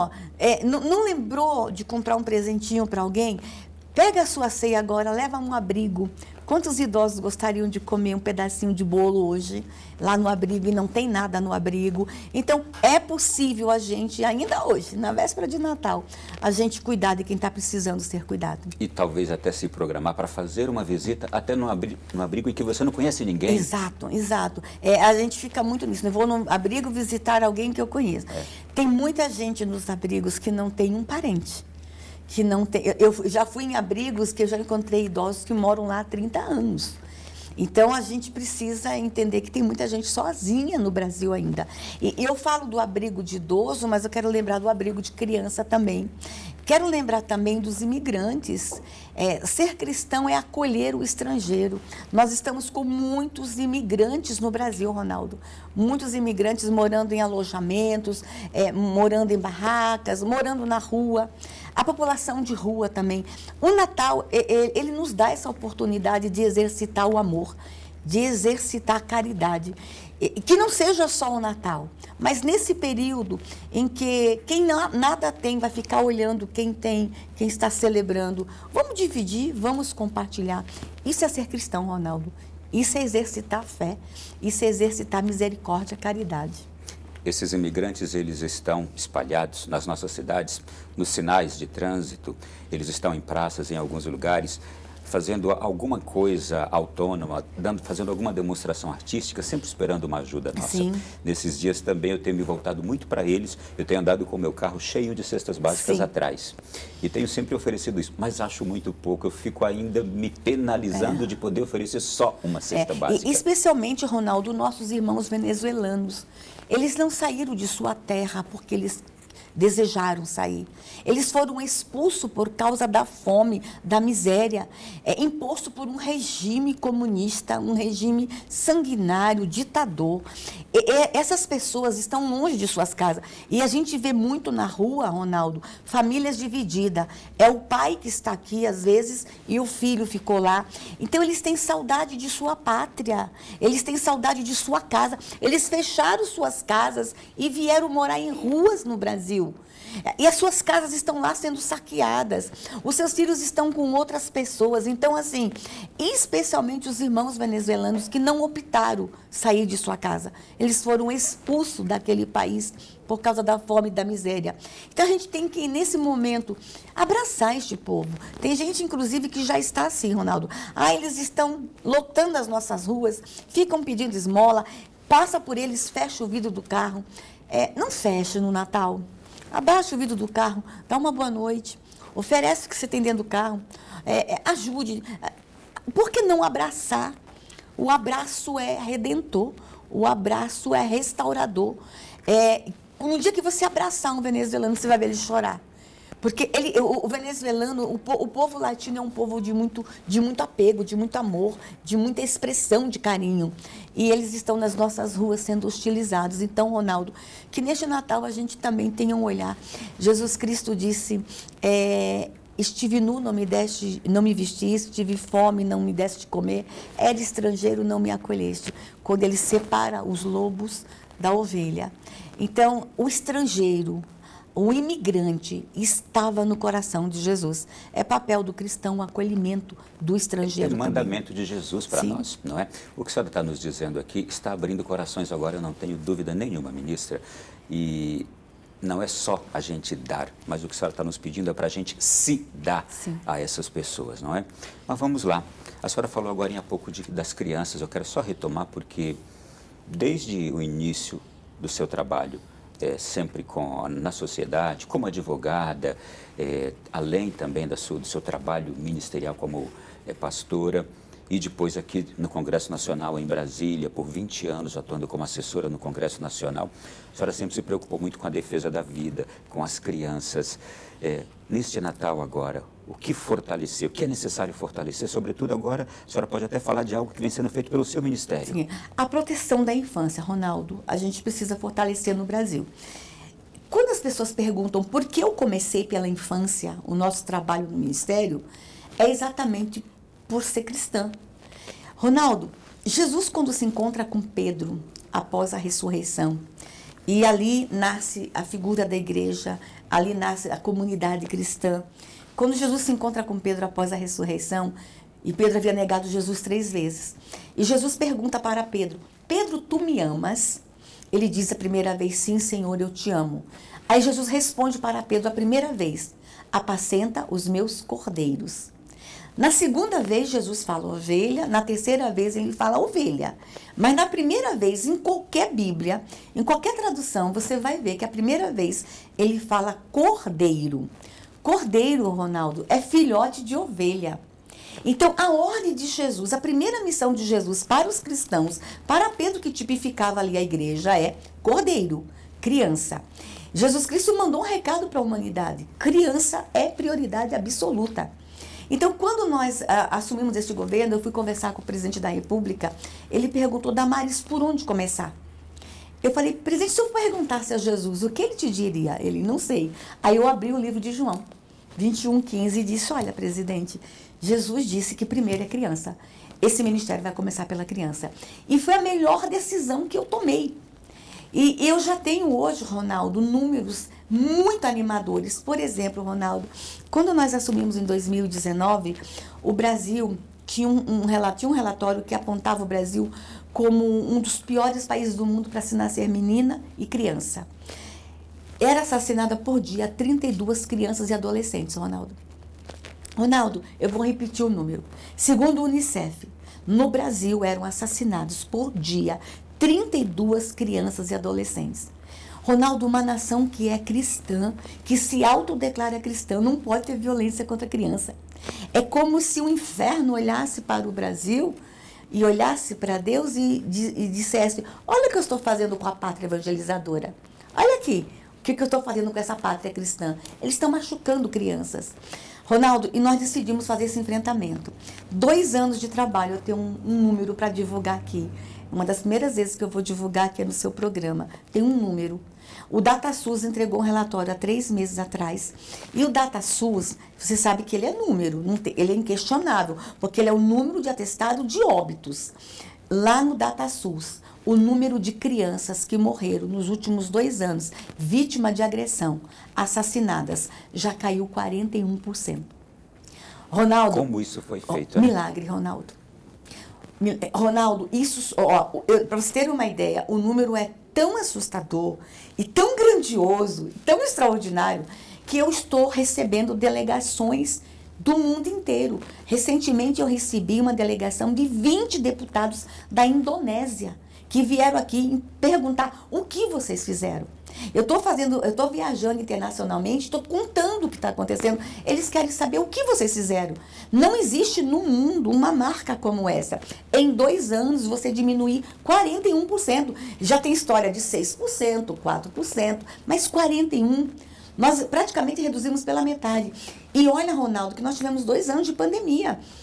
não lembrou de comprar um presentinho para alguém? Pega a sua ceia agora, leva um abrigo. Quantos idosos gostariam de comer um pedacinho de bolo hoje, lá no abrigo, e não tem nada no abrigo? Então, é possível a gente, ainda hoje, na véspera de Natal, a gente cuidar de quem está precisando ser cuidado. E talvez até se programar para fazer uma visita até no abrigo em que você não conhece ninguém. Exato, exato. A gente fica muito nisso. Eu vou no abrigo visitar alguém que eu conheço. Tem muita gente nos abrigos que não tem um parente. Que não tem, eu já fui em abrigos que eu já encontrei idosos que moram lá há 30 anos. Então, a gente precisa entender que tem muita gente sozinha no Brasil ainda. E eu falo do abrigo de idoso, mas eu quero lembrar do abrigo de criança também. Quero lembrar também dos imigrantes. Ser cristão é acolher o estrangeiro. Nós estamos com muitos imigrantes no Brasil, Ronaldo. Muitos imigrantes morando em alojamentos, morando em barracas, morando na rua. A população de rua também. O Natal, ele nos dá essa oportunidade de exercitar o amor, de exercitar a caridade. Que não seja só o Natal, mas nesse período em que quem nada tem vai ficar olhando quem tem, quem está celebrando. Vamos dividir, vamos compartilhar. Isso é ser cristão, Ronaldo. Isso é exercitar a fé, isso é exercitar a misericórdia, a caridade. Esses imigrantes, eles estão espalhados nas nossas cidades, nos sinais de trânsito, eles estão em praças, em alguns lugares, fazendo alguma coisa autônoma, fazendo alguma demonstração artística, sempre esperando uma ajuda nossa. Sim. Nesses dias também eu tenho me voltado muito para eles, eu tenho andado com o meu carro cheio de cestas básicas Sim. atrás. E tenho sempre oferecido isso, mas acho muito pouco, eu fico ainda me penalizando de poder oferecer só uma cesta básica. E especialmente, Ronaldo, nossos irmãos venezuelanos. Eles não saíram de sua terra porque eles desejaram sair. Eles foram expulsos por causa da fome, da miséria, imposto por um regime comunista, um regime sanguinário, ditador. Essas pessoas estão longe de suas casas. E a gente vê muito na rua, Ronaldo, famílias divididas. É o pai que está aqui, às vezes, e o filho ficou lá. Então, eles têm saudade de sua pátria, eles têm saudade de sua casa. Eles fecharam suas casas e vieram morar em ruas no Brasil. E as suas casas estão lá sendo saqueadas. Os seus filhos estão com outras pessoas. Então, assim, especialmente os irmãos venezuelanos que não optaram sair de sua casa. Eles foram expulsos daquele país por causa da fome e da miséria. Então, a gente tem que, nesse momento, abraçar este povo. Tem gente, inclusive, que já está assim, Ronaldo. Eles estão lotando as nossas ruas, ficam pedindo esmola, passa por eles, fecha o vidro do carro. Não feche no Natal. Abaixa o vidro do carro, dá uma boa noite, oferece o que você tem dentro do carro, ajude. Por que não abraçar? O abraço é redentor, o abraço é restaurador. No dia que você abraçar um venezuelano, você vai ver ele chorar. Porque o venezuelano, o povo latino é um povo de muito apego, de muito amor, de muita expressão de carinho. E eles estão nas nossas ruas sendo hostilizados. Então, Ronaldo, que neste Natal a gente também tenha um olhar. Jesus Cristo disse, estive nu, não me vestiste, tive fome, não me deste de comer, era estrangeiro, não me acolheste. Quando ele separa os lobos da ovelha. Então, o estrangeiro, o imigrante, estava no coração de Jesus. É papel do cristão o acolhimento do estrangeiro. É o mandamento de Jesus para Sim. nós, não é? O que a senhora está nos dizendo aqui está abrindo corações agora, eu não tenho dúvida nenhuma, ministra. E não é só a gente dar, mas o que a senhora está nos pedindo é para a gente se dar Sim. a essas pessoas, não é? Mas vamos lá. A senhora falou agora há pouco das crianças, eu quero só retomar porque desde o início do seu trabalho, sempre na sociedade, como advogada, além também do seu trabalho ministerial como pastora, e depois aqui no Congresso Nacional em Brasília, por 20 anos atuando como assessora no Congresso Nacional, a senhora sempre se preocupou muito com a defesa da vida, com as crianças. Neste Natal agora, o que fortalecer, o que é necessário fortalecer, sobretudo agora, a senhora pode até falar de algo que vem sendo feito pelo seu ministério. Sim, a proteção da infância, Ronaldo, a gente precisa fortalecer no Brasil. Quando as pessoas perguntam por que eu comecei pela infância, o nosso trabalho no ministério, é exatamente por ser cristã. Ronaldo, Jesus quando se encontra com Pedro após a ressurreição, e ali nasce a figura da igreja, ali nasce a comunidade cristã. Quando Jesus se encontra com Pedro após a ressurreição, e Pedro havia negado Jesus 3 vezes, e Jesus pergunta para Pedro, Pedro, tu me amas? Ele diz a primeira vez, sim, Senhor, eu te amo. Aí Jesus responde para Pedro a primeira vez, apacenta os meus cordeiros. Na segunda vez, Jesus fala ovelha, na terceira vez ele fala ovelha. Mas na primeira vez, em qualquer Bíblia, em qualquer tradução, você vai ver que a primeira vez ele fala cordeiro. Cordeiro, Ronaldo, é filhote de ovelha. Então, a ordem de Jesus, a primeira missão de Jesus para os cristãos, para Pedro que tipificava ali a igreja, é cordeiro, criança. Jesus Cristo mandou um recado para a humanidade. Criança é prioridade absoluta. Então, quando nós assumimos este governo, eu fui conversar com o presidente da República, ele perguntou, Damares, por onde começar? Eu falei, presidente, se eu perguntasse a Jesus, o que ele te diria? Ele, não sei. Aí eu abri o livro de João, 21:15, e disse, olha, presidente, Jesus disse que primeiro é criança. Esse ministério vai começar pela criança. E foi a melhor decisão que eu tomei. E eu já tenho hoje, Ronaldo, números muito animadores. Por exemplo, Ronaldo, quando nós assumimos em 2019, o Brasil tinha um relatório que apontava o Brasil como um dos piores países do mundo para se nascer menina e criança. Era assassinada por dia 32 crianças e adolescentes, Ronaldo. Ronaldo, eu vou repetir o número. Segundo o Unicef, no Brasil eram assassinados por dia 32 crianças e adolescentes. Ronaldo, uma nação que é cristã, que se autodeclara cristã, não pode ter violência contra a criança. É como se o inferno olhasse para o Brasil e olhasse para Deus e dissesse, olha o que eu estou fazendo com a pátria evangelizadora. Olha aqui, o que eu estou fazendo com essa pátria cristã. Eles estão machucando crianças. Ronaldo, e nós decidimos fazer esse enfrentamento. 2 anos de trabalho, eu tenho um número para divulgar aqui. Uma das primeiras vezes que eu vou divulgar aqui no seu programa. Tem um número. O DataSUS entregou um relatório há 3 meses atrás. E o DataSUS, você sabe que ele é número, ele é inquestionável, porque ele é o número de atestado de óbitos. Lá no DataSUS, o número de crianças que morreram nos últimos 2 anos, vítima de agressão, assassinadas, já caiu 41%. Ronaldo... Como isso foi feito? Milagre, Ronaldo. Ronaldo, isso, para você ter uma ideia, o número é tão assustador e tão grandioso, tão extraordinário, que eu estou recebendo delegações do mundo inteiro. Recentemente eu recebi uma delegação de 20 deputados da Indonésia, que vieram aqui perguntar o que vocês fizeram. Eu estou viajando internacionalmente, estou contando o que está acontecendo. Eles querem saber o que vocês fizeram. Não existe no mundo uma marca como essa. Em 2 anos, você diminuir 41%. Já tem história de 6%, 4%, mas 41%. Nós praticamente reduzimos pela metade. E olha, Ronaldo, que nós tivemos 2 anos de pandemia.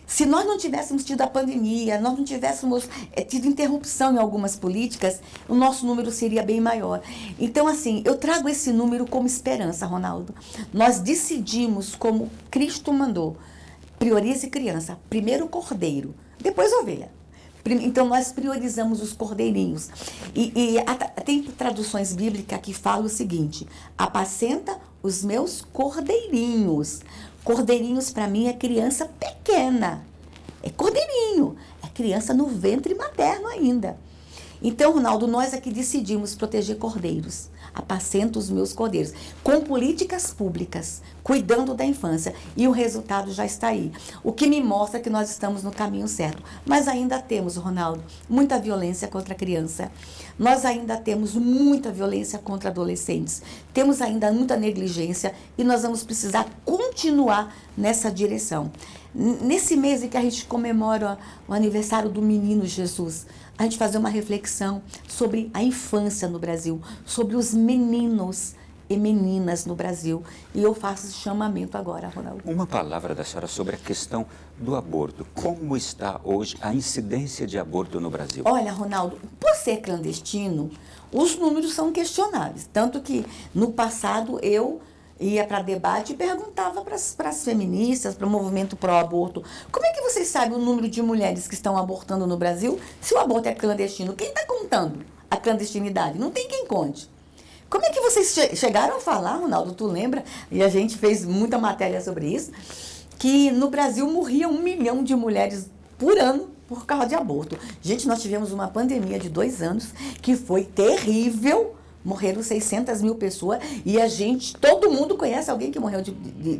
Se nós não tivéssemos tido a pandemia, nós não tivéssemos tido interrupção em algumas políticas, o nosso número seria bem maior. Então, assim, eu trago esse número como esperança, Ronaldo. Nós decidimos, como Cristo mandou, priorize criança, primeiro o cordeiro, depois a ovelha. Então, nós priorizamos os cordeirinhos. Tem traduções bíblicas que falam o seguinte: apacenta os meus cordeirinhos. Cordeirinhos, para mim, é criança pequena. É cordeirinho. É criança no ventre materno ainda. Então, Ronaldo, nós aqui decidimos proteger cordeiros. Apacenta os meus cordeiros. Com políticas públicas, cuidando da infância. E o resultado já está aí. O que me mostra que nós estamos no caminho certo. Mas ainda temos, Ronaldo, muita violência contra a criança. Nós ainda temos muita violência contra adolescentes. Temos ainda muita negligência e nós vamos precisar continuar nessa direção. Nesse mês em que a gente comemora o aniversário do menino Jesus, a gente fazer uma reflexão sobre a infância no Brasil, sobre os meninos e meninas no Brasil. E eu faço esse chamamento agora, Ronaldo. Uma palavra da senhora sobre a questão do aborto. Como está hoje a incidência de aborto no Brasil? Olha, Ronaldo, por ser clandestino, os números são questionáveis. Tanto que, no passado, eu ia para debate e perguntava para as feministas, para o movimento pró-aborto, como é que vocês sabem o número de mulheres que estão abortando no Brasil se o aborto é clandestino? Quem está contando a clandestinidade? Não tem quem conte. Como é que vocês chegaram a falar, Ronaldo, tu lembra? E a gente fez muita matéria sobre isso, que no Brasil morria 1 milhão de mulheres por ano por causa de aborto. Gente, nós tivemos uma pandemia de 2 anos que foi terrível. Morreram 600 mil pessoas e todo mundo conhece alguém que morreu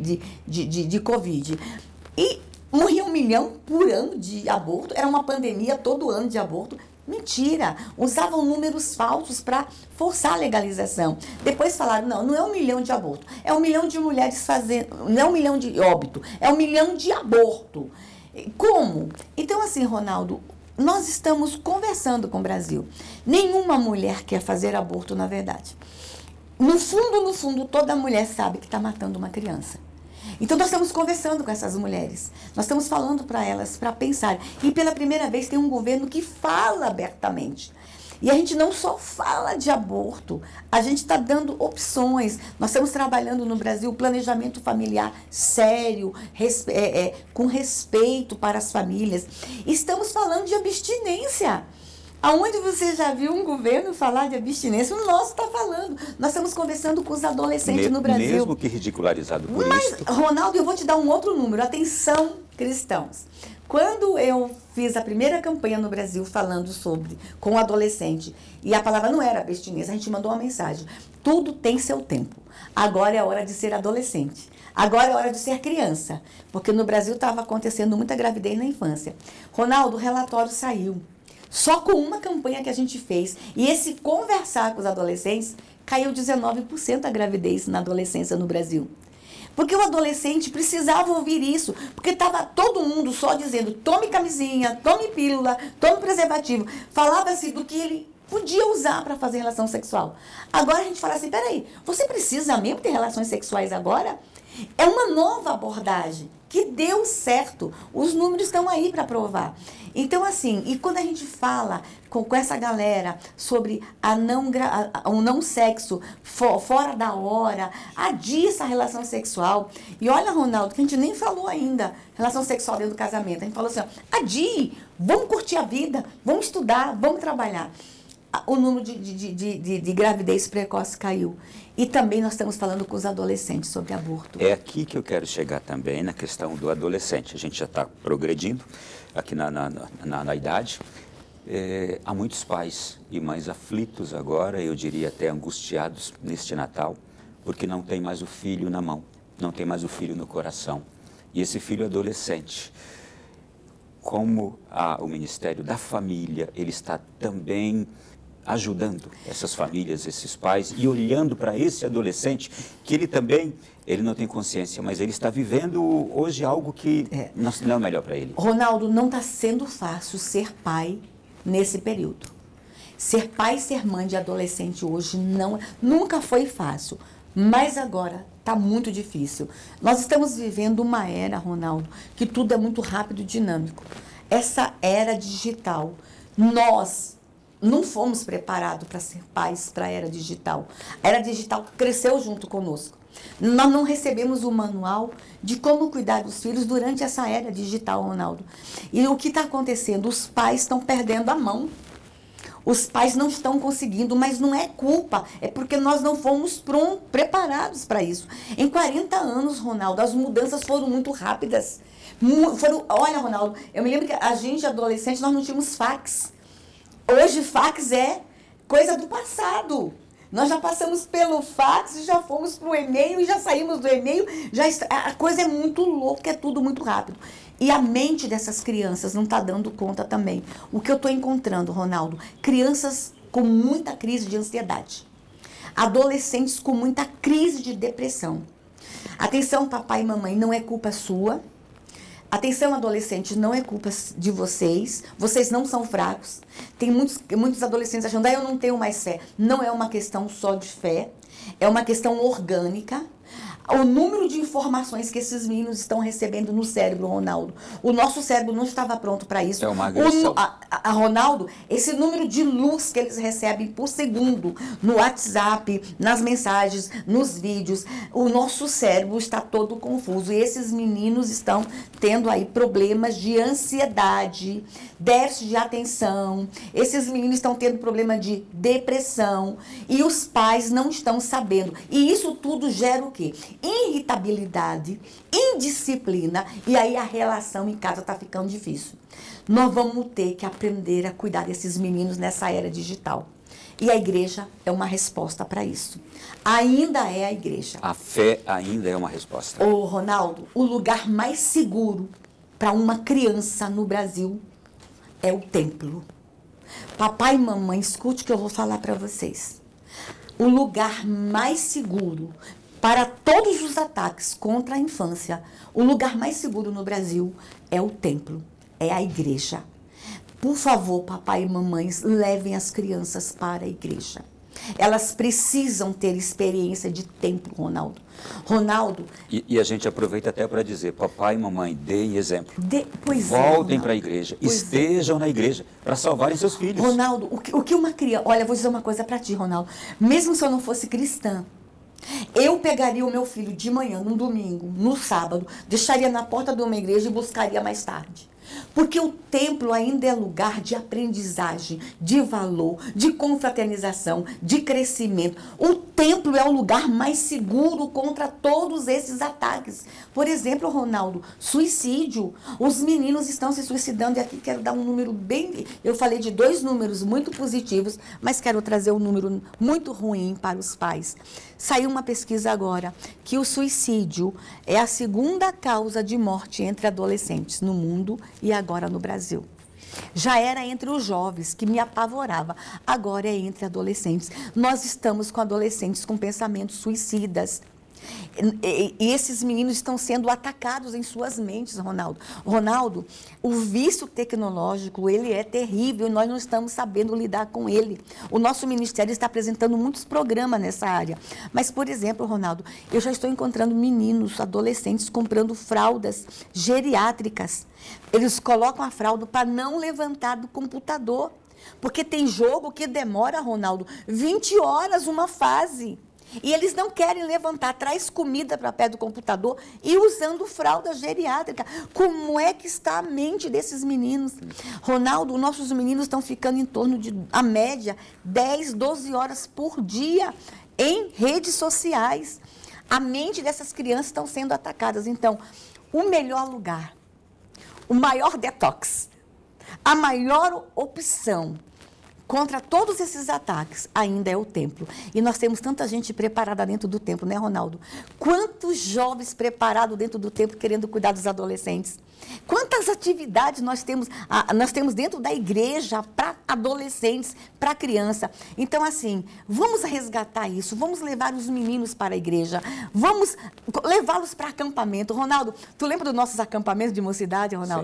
de Covid. E morria 1 milhão por ano de aborto, era uma pandemia todo ano de aborto. Mentira! Usavam números falsos para forçar a legalização. Depois falaram, não é 1 milhão de aborto, é 1 milhão de mulheres fazendo, não é 1 milhão de óbito, é 1 milhão de aborto. Como? Então, assim, Ronaldo, nós estamos conversando com o Brasil. Nenhuma mulher quer fazer aborto, na verdade. No fundo, toda mulher sabe que está matando uma criança. Então, nós estamos conversando com essas mulheres. Nós estamos falando para elas, para pensar. E, pela primeira vez, tem um governo que fala abertamente. E a gente não só fala de aborto, a gente está dando opções. Nós estamos trabalhando no Brasil planejamento familiar sério, com respeito para as famílias. Estamos falando de abstinência. Aonde você já viu um governo falar de abstinência? O nosso está falando. Nós estamos conversando com os adolescentes no Brasil. Mesmo que ridicularizado por isso. Mas, Ronaldo, eu vou te dar um outro número. Atenção, cristãos. Quando eu fiz a primeira campanha no Brasil falando com o adolescente, e a palavra não era abstinência, a gente mandou uma mensagem. Tudo tem seu tempo. Agora é a hora de ser adolescente. Agora é a hora de ser criança. Porque no Brasil estava acontecendo muita gravidez na infância. Ronaldo, o relatório saiu. Só com uma campanha que a gente fez, e esse conversar com os adolescentes, caiu 19% a gravidez na adolescência no Brasil. Porque o adolescente precisava ouvir isso, porque estava todo mundo só dizendo, tome camisinha, tome pílula, tome preservativo. Falava-se do que ele podia usar para fazer relação sexual. Agora a gente fala assim, peraí, você precisa mesmo ter relações sexuais agora? É uma nova abordagem que deu certo. Os números estão aí para provar. Então, assim, e quando a gente fala com essa galera sobre o não sexo fora da hora, adia essa relação sexual. E olha, Ronaldo, que a gente nem falou ainda, relação sexual dentro do casamento. A gente falou assim, ó, adie, vamos curtir a vida, vamos estudar, vamos trabalhar. O número de gravidez precoce caiu. E também nós estamos falando com os adolescentes sobre aborto. É aqui que eu quero chegar também, na questão do adolescente. A gente já está progredindo aqui na idade. Há muitos pais e mães aflitos agora, eu diria até angustiados neste Natal, porque não tem mais o filho na mão, não tem mais o filho no coração. E esse filho adolescente, como o Ministério da Família, ele está também ajudando essas famílias, esses pais, e olhando para esse adolescente, que ele não tem consciência, mas ele está vivendo hoje algo que não é o melhor para ele. Ronaldo, não está sendo fácil ser pai nesse período. Ser pai e ser mãe de adolescente hoje nunca foi fácil, mas agora está muito difícil. Nós estamos vivendo uma era, Ronaldo, que tudo é muito rápido e dinâmico. Essa era digital, nós não fomos preparados para ser pais para a era digital. A era digital cresceu junto conosco. Nós não recebemos o manual de como cuidar dos filhos durante essa era digital, Ronaldo. E o que está acontecendo? Os pais estão perdendo a mão. Os pais não estão conseguindo, mas não é culpa, é porque nós não fomos preparados para isso. Em 40 anos, Ronaldo, as mudanças foram muito rápidas. Olha, Ronaldo, eu me lembro que a gente, adolescente, nós não tínhamos fax. Hoje, fax é coisa do passado. Nós já passamos pelo fax, já fomos para o e-mail e já saímos do e-mail. A coisa é muito louca, é tudo muito rápido. E a mente dessas crianças não está dando conta também. O que eu estou encontrando, Ronaldo? Crianças com muita crise de ansiedade. Adolescentes com muita crise de depressão. Atenção, papai e mamãe, não é culpa sua. Atenção, adolescentes, não é culpa de vocês. Vocês não são fracos. Tem muitos adolescentes achando, eu não tenho mais fé. Não é uma questão só de fé. É uma questão orgânica. O número de informações que esses meninos estão recebendo no cérebro, Ronaldo. O nosso cérebro não estava pronto para isso. É uma agressão. Ronaldo, esse número de luz que eles recebem por segundo no WhatsApp, nas mensagens, nos vídeos, o nosso cérebro está todo confuso. E esses meninos estão tendo aí problemas de ansiedade, déficit de atenção. Esses meninos estão tendo problema de depressão. E os pais não estão sabendo. E isso tudo gera o quê? Irritabilidade, indisciplina, e aí a relação em casa está ficando difícil. Nós vamos ter que aprender a cuidar desses meninos nessa era digital. E a igreja é uma resposta para isso. Ainda é a igreja. A fé ainda é uma resposta. Ô, Ronaldo, o lugar mais seguro para uma criança no Brasil é o templo. Papai e mamãe, escute o que eu vou falar para vocês. O lugar mais seguro para todos os ataques contra a infância, o lugar mais seguro no Brasil é o templo, é a igreja. Por favor, papai e mamães, levem as crianças para a igreja. Elas precisam ter experiência de templo, Ronaldo. Ronaldo... E a gente aproveita até para dizer, papai e mamãe, deem exemplo. Voltem para a igreja, estejam na igreja para salvarem seus filhos. Ronaldo, o que uma criança... Olha, eu vou dizer uma coisa para ti, Ronaldo. Mesmo se eu não fosse cristã, eu pegaria o meu filho de manhã, no domingo, no sábado, deixaria na porta de uma igreja e buscaria mais tarde. Porque o templo ainda é lugar de aprendizagem, de valor, de confraternização, de crescimento. O templo é o lugar mais seguro contra todos esses ataques. Por exemplo, Ronaldo, suicídio. Os meninos estão se suicidando e aqui quero dar um número bem... Eu falei de 2 números muito positivos, mas quero trazer um número muito ruim para os pais. Saiu uma pesquisa agora que o suicídio é a segunda causa de morte entre adolescentes no mundo e agora no Brasil. Já era entre os jovens, que me apavorava. Agora é entre adolescentes. Nós estamos com adolescentes com pensamentos suicidas. E esses meninos estão sendo atacados em suas mentes, Ronaldo. Ronaldo, o vício tecnológico, ele é terrível e nós não estamos sabendo lidar com ele. O nosso ministério está apresentando muitos programas nessa área. Mas, por exemplo, Ronaldo, eu já estou encontrando meninos, adolescentes, comprando fraldas geriátricas. Eles colocam a fralda para não levantar do computador. Porque tem jogo que demora, Ronaldo, 20 horas uma fase. E eles não querem levantar, traz comida para perto do computador e usando fralda geriátrica. Como é que está a mente desses meninos? Ronaldo, nossos meninos estão ficando em torno de, a média, 10, 12 horas por dia em redes sociais. A mente dessas crianças estão sendo atacadas. Então, o melhor lugar, o maior detox, a maior opção contra todos esses ataques ainda é o templo. E nós temos tanta gente preparada dentro do templo, né, Ronaldo? Quantos jovens preparados dentro do templo querendo cuidar dos adolescentes? Quantas atividades nós temos dentro da igreja para adolescentes, para criança? Então, assim, vamos resgatar isso, vamos levar os meninos para a igreja, vamos levá-los para acampamento. Ronaldo, tu lembra dos nossos acampamentos de mocidade, Ronaldo? Sim.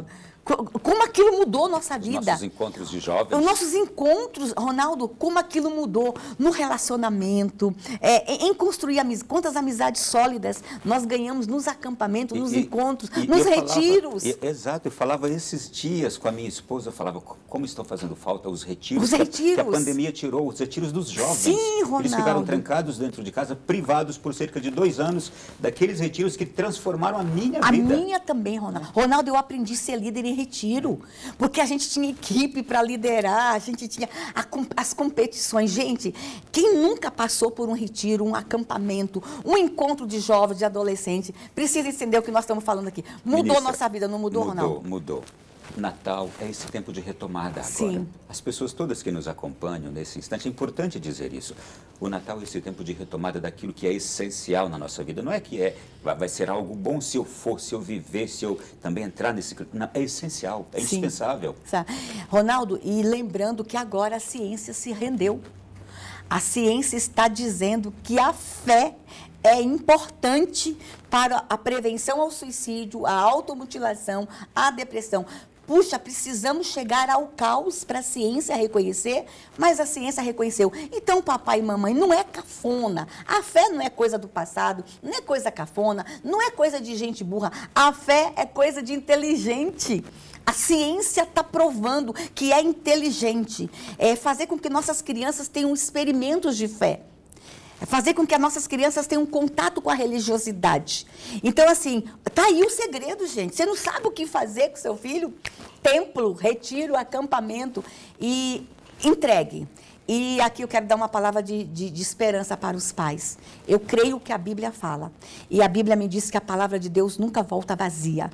Como aquilo mudou nossa vida. Nossos encontros de jovens. Os nossos encontros, Ronaldo, como aquilo mudou no relacionamento, em construir amizades. Quantas amizades sólidas nós ganhamos nos acampamentos, nos encontros, nos retiros. Exato, eu falava esses dias com a minha esposa, eu falava como estão fazendo falta os retiros. Os retiros. Que a pandemia tirou, os retiros dos jovens. Sim, Ronaldo. Eles ficaram trancados dentro de casa, privados por cerca de 2 anos, daqueles retiros que transformaram a minha vida. A minha também, Ronaldo. Ronaldo, eu aprendi a ser líder em retiro, porque a gente tinha equipe para liderar, a gente tinha as competições. Gente, quem nunca passou por um retiro, um acampamento, um encontro de jovens, de adolescentes, precisa entender o que nós estamos falando aqui. Mudou Ministra, nossa vida, não mudou, Ronaldo? Mudou. Natal é esse tempo de retomada agora. Sim. As pessoas todas que nos acompanham nesse instante, é importante dizer isso. O Natal é esse tempo de retomada daquilo que é essencial na nossa vida. Não é que vai ser algo bom se eu for, se eu viver, se eu também entrar nesse... Não, é essencial, é Sim. indispensável. Ronaldo, e lembrando que agora a ciência se rendeu. A ciência está dizendo que a fé é importante para a prevenção ao suicídio, à automutilação, à depressão. Puxa, precisamos chegar ao caos para a ciência reconhecer, mas a ciência reconheceu. Então, papai e mamãe, não é cafona. A fé não é coisa do passado, não é coisa cafona, não é coisa de gente burra. A fé é coisa de inteligente. A ciência está provando que é inteligente. É fazer com que nossas crianças tenham experimentos de fé. É fazer com que as nossas crianças tenham contato com a religiosidade. Então, assim, tá aí o segredo, gente. Você não sabe o que fazer com seu filho? Templo, retiro, acampamento e entregue. E aqui eu quero dar uma palavra de esperança para os pais. Eu creio que a Bíblia fala. E a Bíblia me diz que a palavra de Deus nunca volta vazia.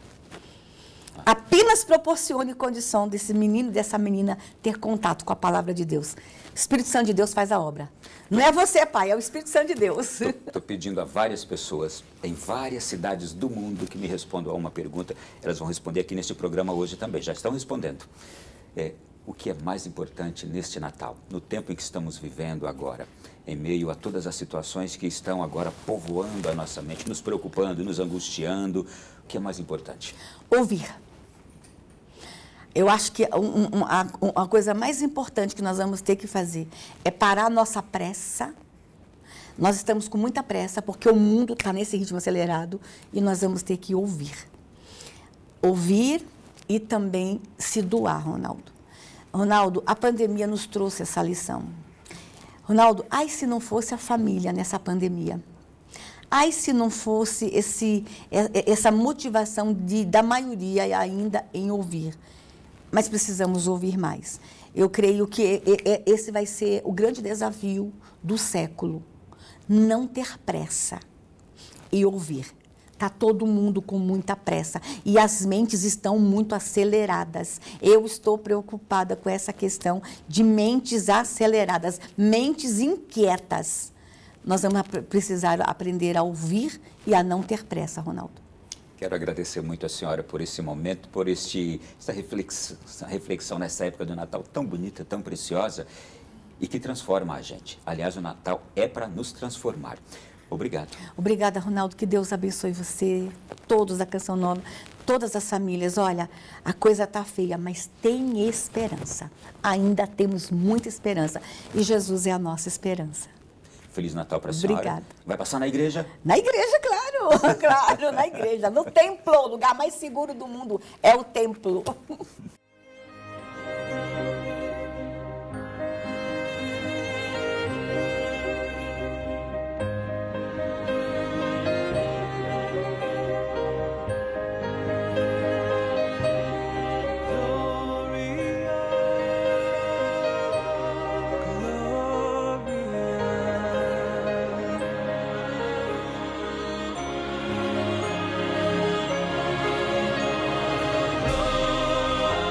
Apenas proporcione condição desse menino, dessa menina, ter contato com a palavra de Deus. O Espírito Santo de Deus faz a obra. Não é você, pai, é o Espírito Santo de Deus. Estou pedindo a várias pessoas, em várias cidades do mundo, que me respondam a uma pergunta. Elas vão responder aqui neste programa hoje também, já estão respondendo. O que é mais importante neste Natal, no tempo em que estamos vivendo agora, em meio a todas as situações que estão agora povoando a nossa mente, nos preocupando, nos angustiando, o que é mais importante? Ouvir. Eu acho que a coisa mais importante que nós vamos ter que fazer é parar a nossa pressa. Nós estamos com muita pressa porque o mundo está nesse ritmo acelerado e nós vamos ter que ouvir. Ouvir e também se doar, Ronaldo. Ronaldo, a pandemia nos trouxe essa lição. Ronaldo, ai se não fosse a família nessa pandemia. Ai se não fosse essa motivação da maioria ainda em ouvir. Mas precisamos ouvir mais. Eu creio que esse vai ser o grande desafio do século. Não ter pressa e ouvir. Está todo mundo com muita pressa e as mentes estão muito aceleradas. Eu estou preocupada com essa questão de mentes aceleradas, mentes inquietas. Nós vamos precisar aprender a ouvir e a não ter pressa, Ronaldo. Quero agradecer muito a senhora por esse momento, por essa reflexão nessa época do Natal tão bonita, tão preciosa e que transforma a gente. Aliás, o Natal é para nos transformar. Obrigado. Obrigada, Ronaldo. Que Deus abençoe você, todos da Canção Nova, todas as famílias. Olha, a coisa está feia, mas tem esperança. Ainda temos muita esperança. E Jesus é a nossa esperança. Feliz Natal para a senhora. Obrigada. Vai passar na igreja? Na igreja, claro. Claro, na igreja. No templo, o lugar mais seguro do mundo é o templo. Gloria,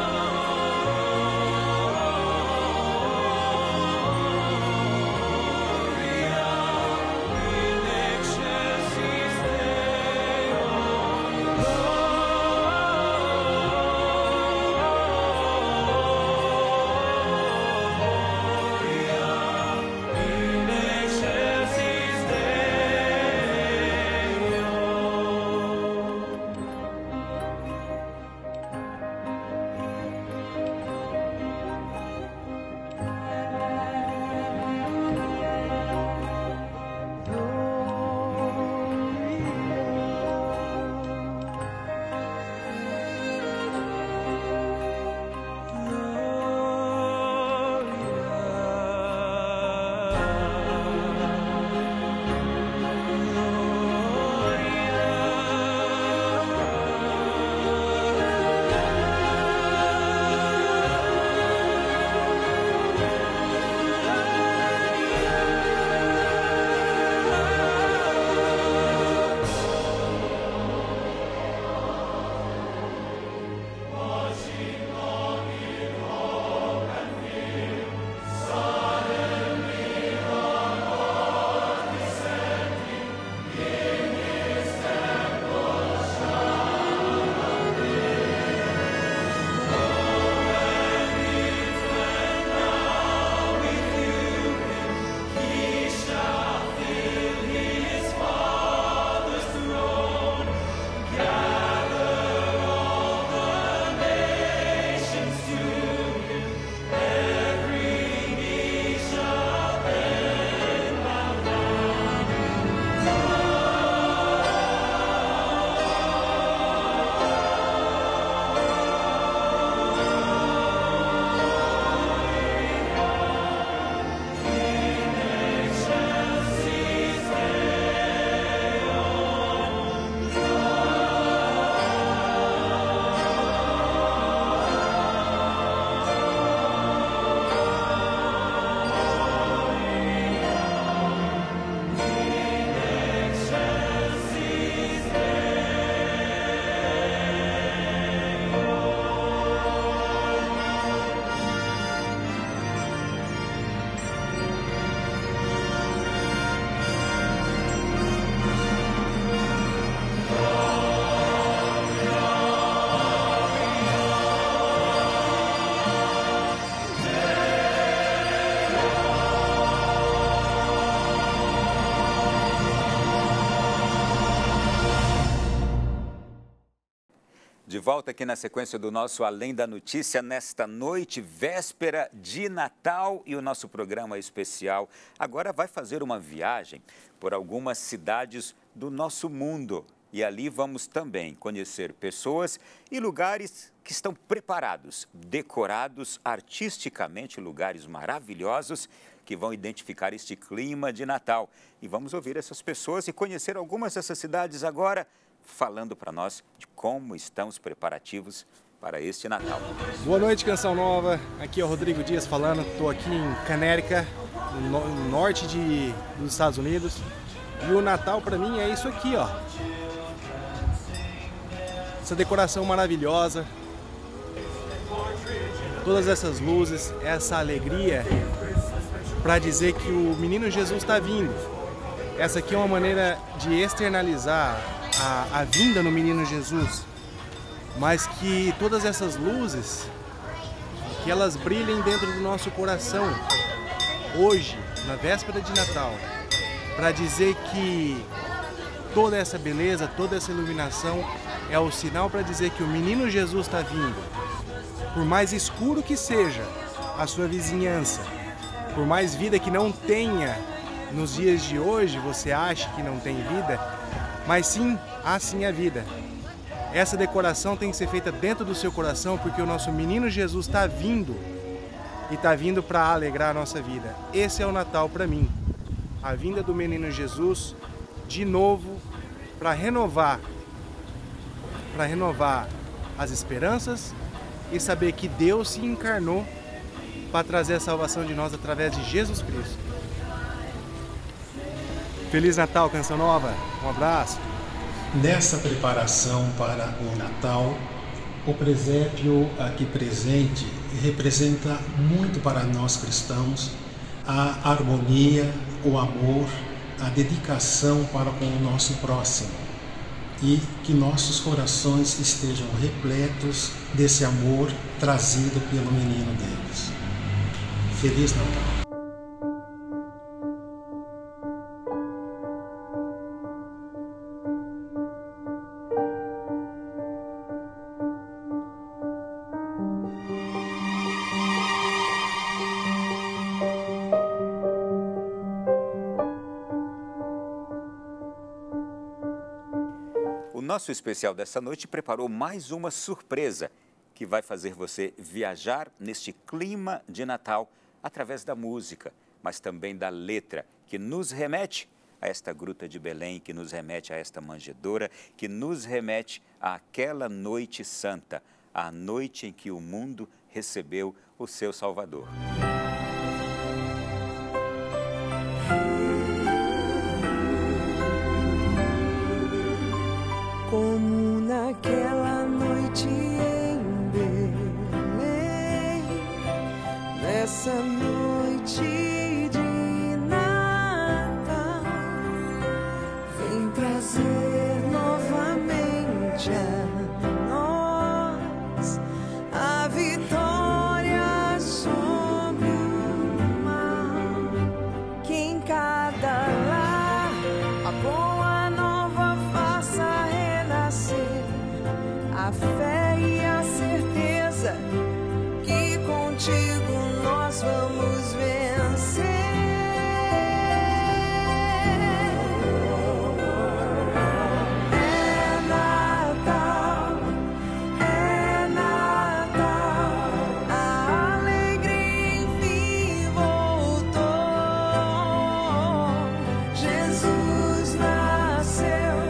volta aqui na sequência do nosso Além da Notícia, nesta noite, véspera de Natal, e o nosso programa especial agora vai fazer uma viagem por algumas cidades do nosso mundo. E ali vamos também conhecer pessoas e lugares que estão preparados, decorados artisticamente, lugares maravilhosos que vão identificar este clima de Natal. E vamos ouvir essas pessoas e conhecer algumas dessas cidades agora, falando para nós de como estão os preparativos para este Natal. Boa noite, Canção Nova. Aqui é o Rodrigo Dias falando. Estou aqui em Connecticut, no norte dos Estados Unidos. E o Natal para mim é isso aqui, ó. Essa decoração maravilhosa. Todas essas luzes, essa alegria para dizer que o menino Jesus está vindo. Essa aqui é uma maneira de externalizar a vinda no menino Jesus, mas que todas essas luzes, que elas brilhem dentro do nosso coração, hoje, na véspera de Natal, para dizer que toda essa beleza, toda essa iluminação é o sinal para dizer que o menino Jesus está vindo. Por mais escuro que seja a sua vizinhança, por mais vida que não tenha nos dias de hoje, você acha que não tem vida, mas sim, há sim a vida. Essa decoração tem que ser feita dentro do seu coração, porque o nosso menino Jesus está vindo, e está vindo para alegrar a nossa vida. Esse é o Natal para mim, a vinda do menino Jesus, de novo, para renovar as esperanças e saber que Deus se encarnou para trazer a salvação de nós através de Jesus Cristo. Feliz Natal, Canção Nova. Um abraço. Nessa preparação para o Natal, o presépio aqui presente representa muito para nós cristãos a harmonia, o amor, a dedicação para com o nosso próximo, e que nossos corações estejam repletos desse amor trazido pelo menino Deus. Feliz Natal! O nosso especial dessa noite preparou mais uma surpresa que vai fazer você viajar neste clima de Natal através da música, mas também da letra, que nos remete a esta gruta de Belém, que nos remete a esta manjedoura, que nos remete àquela noite santa, a noite em que o mundo recebeu o seu Salvador. Como naquela noite em Belém, nessa noite de Natal, vem trazer novamente a nós a vitória sobre o mal, que em cada lar a boa nova faça renascer a fé e a certeza que contigo nós vamos vencer. É Natal, a alegria enfim voltou. Jesus nasceu,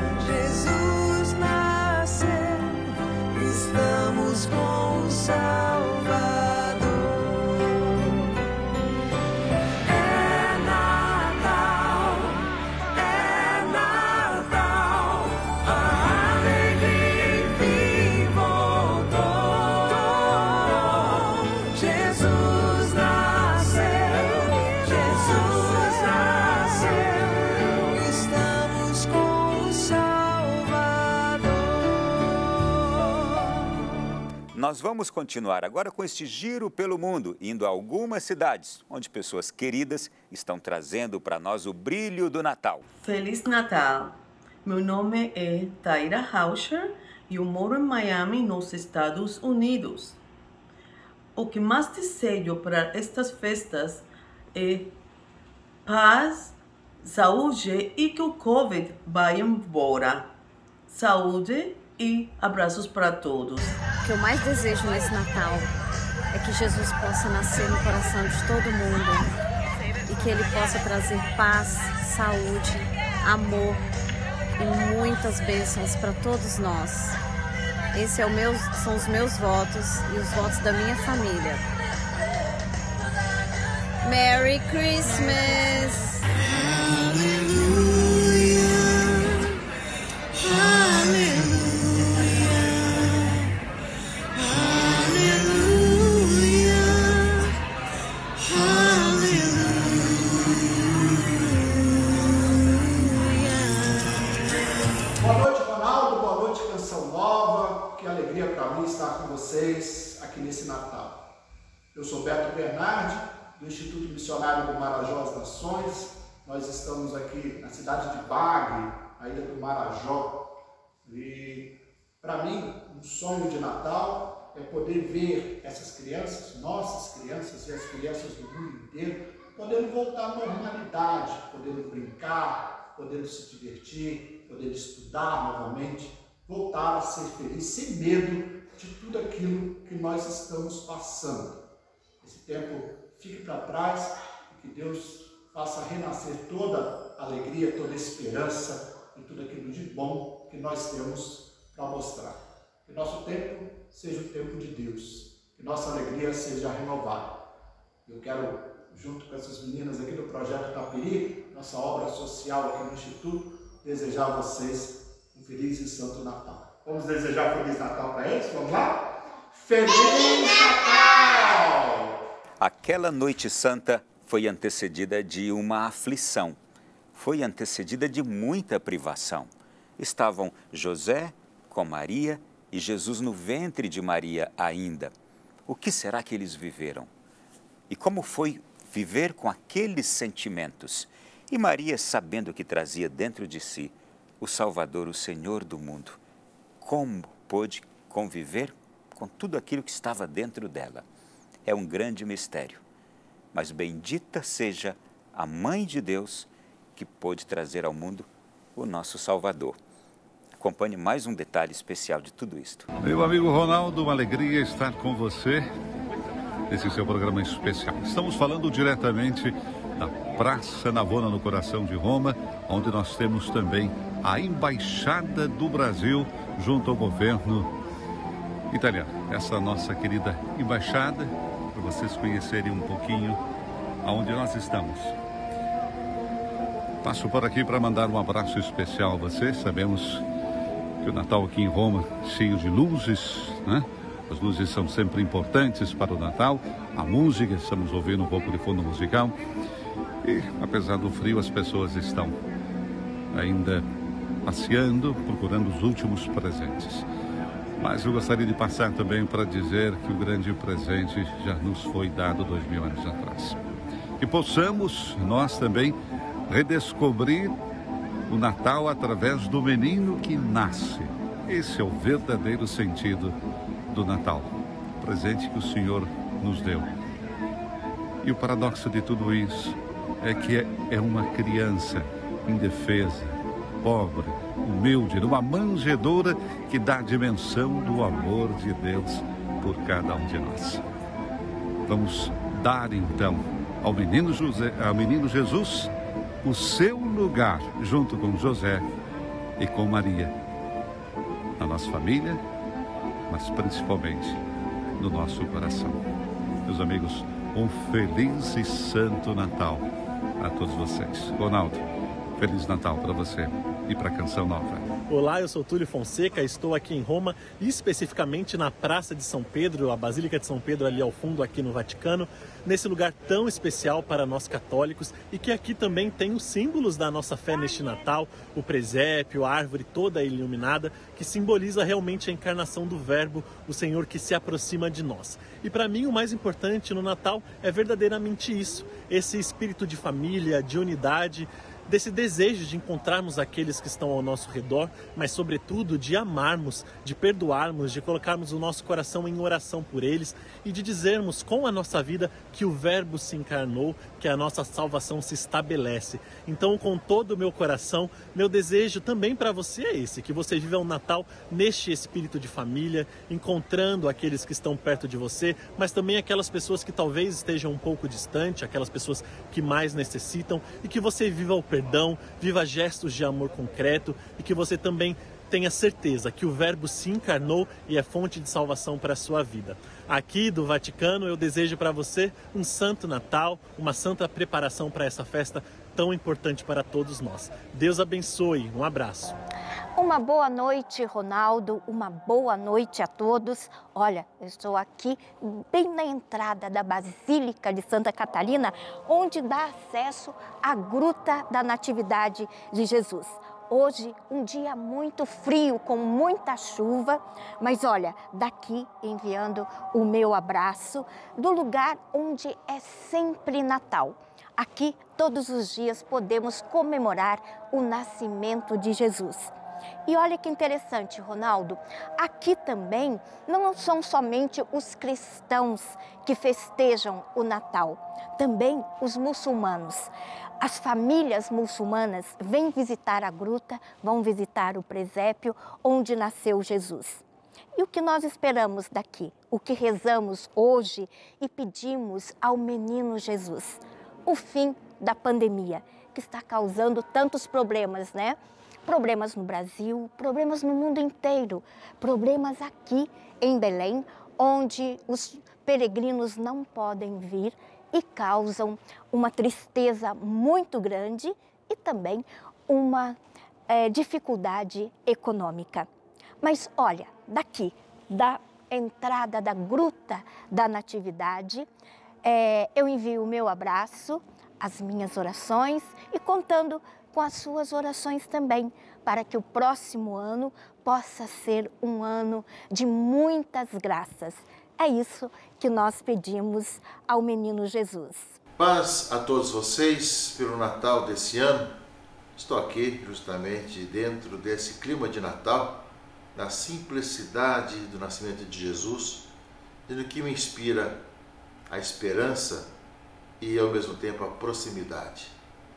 estamos com o Salvador. É Natal, a alegria enfim voltou. Jesus nasceu, estamos com o Salvador. Nós vamos continuar agora com este giro pelo mundo, indo a algumas cidades onde pessoas queridas estão trazendo para nós o brilho do Natal. Feliz Natal! Meu nome é Taira Rauscher e eu moro em Miami, nos Estados Unidos. O que mais desejo para estas festas é paz, saúde e que o Covid vá embora. Saúde e abraços para todos. O que eu mais desejo nesse Natal é que Jesus possa nascer no coração de todo mundo e que Ele possa trazer paz, saúde, amor e muitas bênçãos para todos nós. Esse são os meus votos e os votos da minha família. Merry Christmas! Boa noite, Ronaldo. Boa noite, Canção Nova. Que alegria para mim estar com vocês aqui nesse Natal. Eu sou Beto Bernardi, do Instituto Missionário do Marajó às Nações. Nós estamos aqui na cidade de Bagre, a ilha do Marajó. E para mim, um sonho de Natal é poder ver essas crianças, nossas crianças e as crianças do mundo inteiro, podendo voltar à normalidade, podendo brincar, podendo se divertir, podendo estudar novamente, voltar a ser feliz sem medo de tudo aquilo que nós estamos passando. Esse tempo fique para trás e que Deus faça renascer toda a alegria, toda a esperança e tudo aquilo de bom que nós temos para mostrar. Que nosso tempo seja o tempo de Deus, que nossa alegria seja renovada. Eu quero, junto com essas meninas aqui do Projeto Tapiri, nossa obra social aqui no Instituto, desejar a vocês um feliz e santo Natal. Vamos desejar Feliz Natal para eles? Vamos lá? Feliz Natal! Aquela noite santa foi antecedida de uma aflição, foi antecedida de muita privação. Estavam José com Maria e Jesus no ventre de Maria ainda. O que será que eles viveram? E como foi viver com aqueles sentimentos? E Maria, sabendo que trazia dentro de si o Salvador, o Senhor do mundo, como pôde conviver com tudo aquilo que estava dentro dela? É um grande mistério. Mas bendita seja a Mãe de Deus que pôde trazer ao mundo o nosso Salvador. Acompanhe mais um detalhe especial de tudo isto. Meu amigo Ronaldo, uma alegria estar com você nesse seu programa especial. Estamos falando diretamente da Praça Navona, no coração de Roma, onde nós temos também a Embaixada do Brasil junto ao governo italiano. Essa nossa querida embaixada, para vocês conhecerem um pouquinho aonde nós estamos. Passo por aqui para mandar um abraço especial a vocês. Sabemos que o Natal aqui em Roma cheio de luzes, né? As luzes são sempre importantes para o Natal. A música, estamos ouvindo um pouco de fundo musical. E, apesar do frio, as pessoas estão ainda passeando, procurando os últimos presentes. Mas eu gostaria de passar também para dizer que o grande presente já nos foi dado 2000 anos atrás. Que possamos, nós também, redescobrir o Natal através do menino que nasce. Esse é o verdadeiro sentido do Natal, o presente que o Senhor nos deu. E o paradoxo de tudo isso é que é uma criança indefesa, pobre, humilde, numa manjedoura que dá a dimensão do amor de Deus por cada um de nós. Vamos dar então ao menino Jesus o seu lugar junto com José e com Maria, na nossa família, mas principalmente no nosso coração. Meus amigos, um feliz e santo Natal a todos vocês. Ronaldo, Feliz Natal para você e para a Canção Nova. Olá, eu sou Túlio Fonseca, estou aqui em Roma, especificamente na Praça de São Pedro, a Basílica de São Pedro ali ao fundo, aqui no Vaticano, nesse lugar tão especial para nós católicos e que aqui também tem os símbolos da nossa fé neste Natal, o presépio, a árvore toda iluminada, que simboliza realmente a encarnação do Verbo, o Senhor que se aproxima de nós. E para mim o mais importante no Natal é verdadeiramente isso, esse espírito de família, de unidade, desse desejo de encontrarmos aqueles que estão ao nosso redor, mas sobretudo de amarmos, de perdoarmos, de colocarmos o nosso coração em oração por eles e de dizermos com a nossa vida que o Verbo se encarnou, que a nossa salvação se estabelece. Então, com todo o meu coração, meu desejo também para você é esse, que você viva o Natal neste espírito de família, encontrando aqueles que estão perto de você, mas também aquelas pessoas que talvez estejam um pouco distante, aquelas pessoas que mais necessitam, e que você viva o perdão, viva gestos de amor concreto e que você também tenha certeza que o Verbo se encarnou e é fonte de salvação para a sua vida. Aqui do Vaticano eu desejo para você um santo Natal, uma santa preparação para essa festa tão importante para todos nós. Deus abençoe, um abraço. Uma boa noite, Ronaldo, uma boa noite a todos. Olha, eu estou aqui bem na entrada da Basílica de Santa Catarina, onde dá acesso à Gruta da Natividade de Jesus. Hoje, um dia muito frio, com muita chuva, mas olha, daqui enviando o meu abraço do lugar onde é sempre Natal. Aqui, todos os dias, podemos comemorar o nascimento de Jesus. E olha que interessante, Ronaldo, aqui também não são somente os cristãos que festejam o Natal, também os muçulmanos. As famílias muçulmanas vêm visitar a gruta, vão visitar o presépio onde nasceu Jesus. E o que nós esperamos daqui? O que rezamos hoje e pedimos ao menino Jesus? O fim da pandemia, que está causando tantos problemas, né? Problemas no Brasil, problemas no mundo inteiro, problemas aqui em Belém, onde os peregrinos não podem vir e causam uma tristeza muito grande e também uma dificuldade econômica. Mas olha, daqui, da entrada da Gruta da Natividade, eu envio o meu abraço, as minhas orações e contando com as suas orações também, para que o próximo ano possa ser um ano de muitas graças. É isso que nós pedimos ao menino Jesus. Paz a todos vocês pelo Natal desse ano. Estou aqui justamente dentro desse clima de Natal, na simplicidade do nascimento de Jesus, no que me inspira a esperança e ao mesmo tempo a proximidade.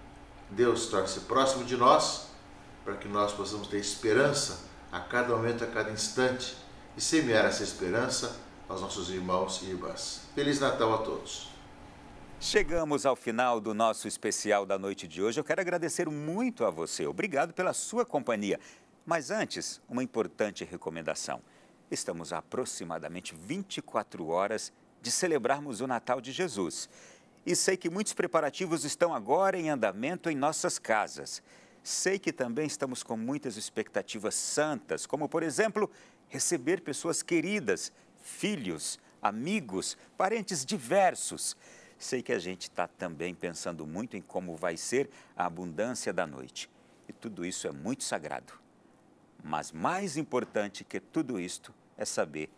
Deus torna-se próximo de nós para que nós possamos ter esperança a cada momento, a cada instante e semear essa esperança aos nossos irmãos e irmãs. Feliz Natal a todos! Chegamos ao final do nosso especial da noite de hoje. Eu quero agradecer muito a você. Obrigado pela sua companhia. Mas antes, uma importante recomendação. Estamos a aproximadamente 24 horas de celebrarmos o Natal de Jesus. E sei que muitos preparativos estão agora em andamento em nossas casas. Sei que também estamos com muitas expectativas santas, como, por exemplo, receber pessoas queridas, filhos, amigos, parentes diversos. Sei que a gente está também pensando muito em como vai ser a abundância da noite. E tudo isso é muito sagrado. Mas mais importante que tudo isto é saber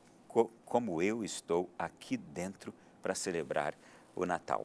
como eu estou aqui dentro para celebrar o Natal.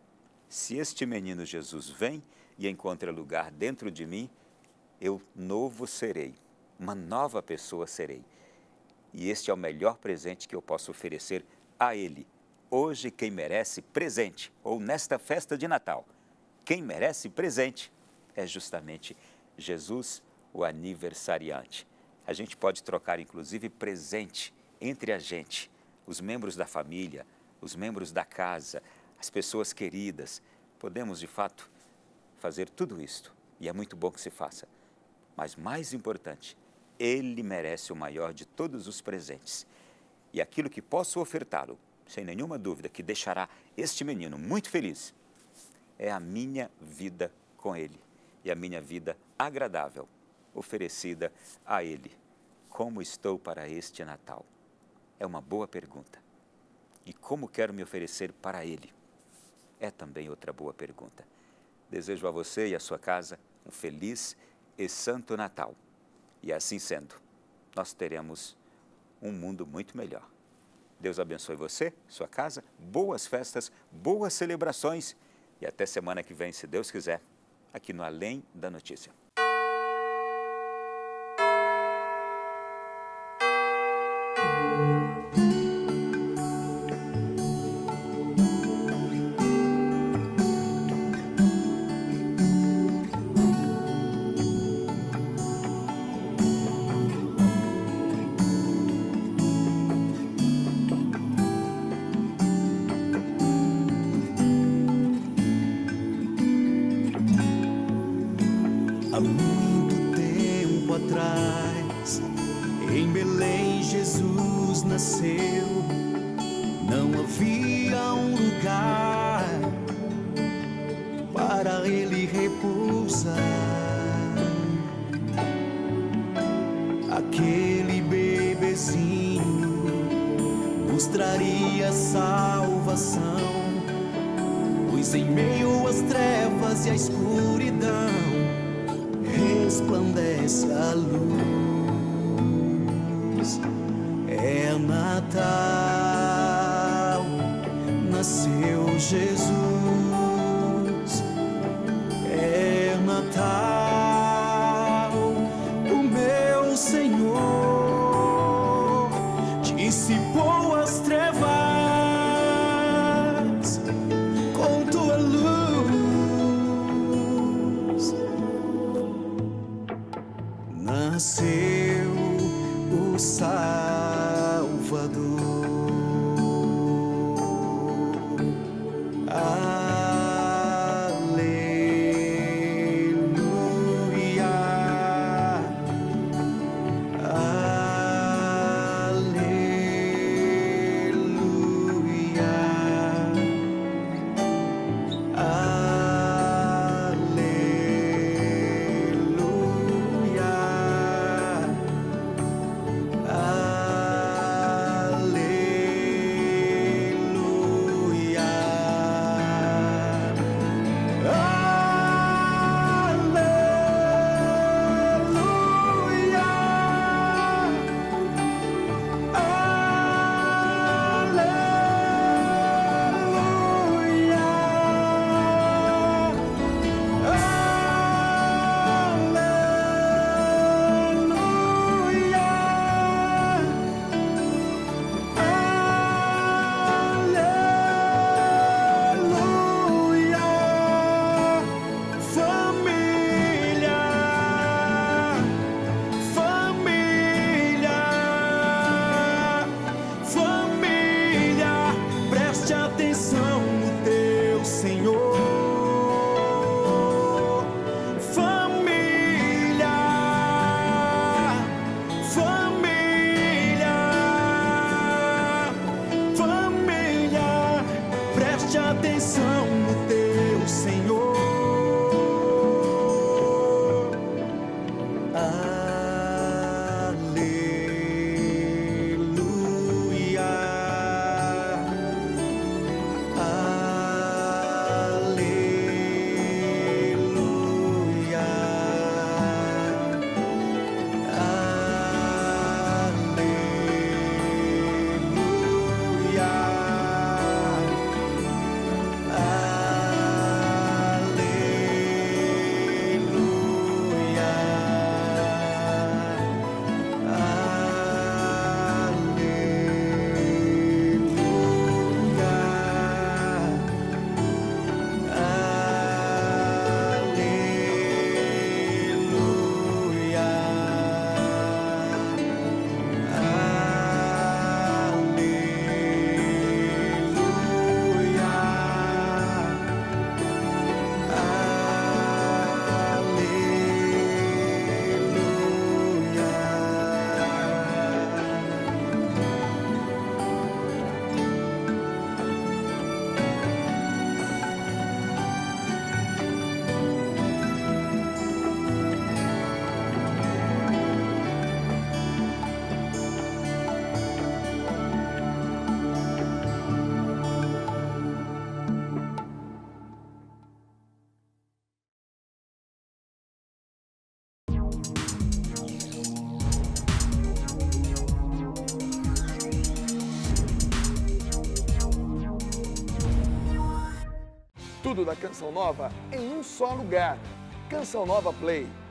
Se este menino Jesus vem e encontra lugar dentro de mim, eu novo serei, uma nova pessoa serei. E este é o melhor presente que eu posso oferecer a Ele. Hoje, quem merece presente, ou nesta festa de Natal, quem merece presente é justamente Jesus, o aniversariante. A gente pode trocar, inclusive, presente entre a gente, os membros da família, os membros da casa, as pessoas queridas. Podemos, de fato, fazer tudo isto, e é muito bom que se faça. Mas, mais importante, Ele merece o maior de todos os presentes. E aquilo que posso ofertá-lo, sem nenhuma dúvida, que deixará este menino muito feliz, é a minha vida com Ele e a minha vida agradável, oferecida a Ele. Como estou para este Natal? É uma boa pergunta. E como quero me oferecer para Ele? É também outra boa pergunta. Desejo a você e a sua casa um feliz e santo Natal. E assim sendo, nós teremos um mundo muito melhor. Deus abençoe você, sua casa, boas festas, boas celebrações e até semana que vem, se Deus quiser. aqui no Além da Notícia. Há muito tempo atrás, em Belém Jesus nasceu. Não havia um lugar para ele repousar. Aquele bebezinho nos traria salvação, pois em meio às trevas e à escuridão resplandece a luz. É Natal, nasceu Jesus. É Natal, o meu Senhor dissipou as trevas com tua luz. Nasceu o Salvador. Aleluia, aleluia, atenção no teu Senhor. Aleluia, aleluia, Tudo da Canção Nova em um só lugar. Canção Nova Play.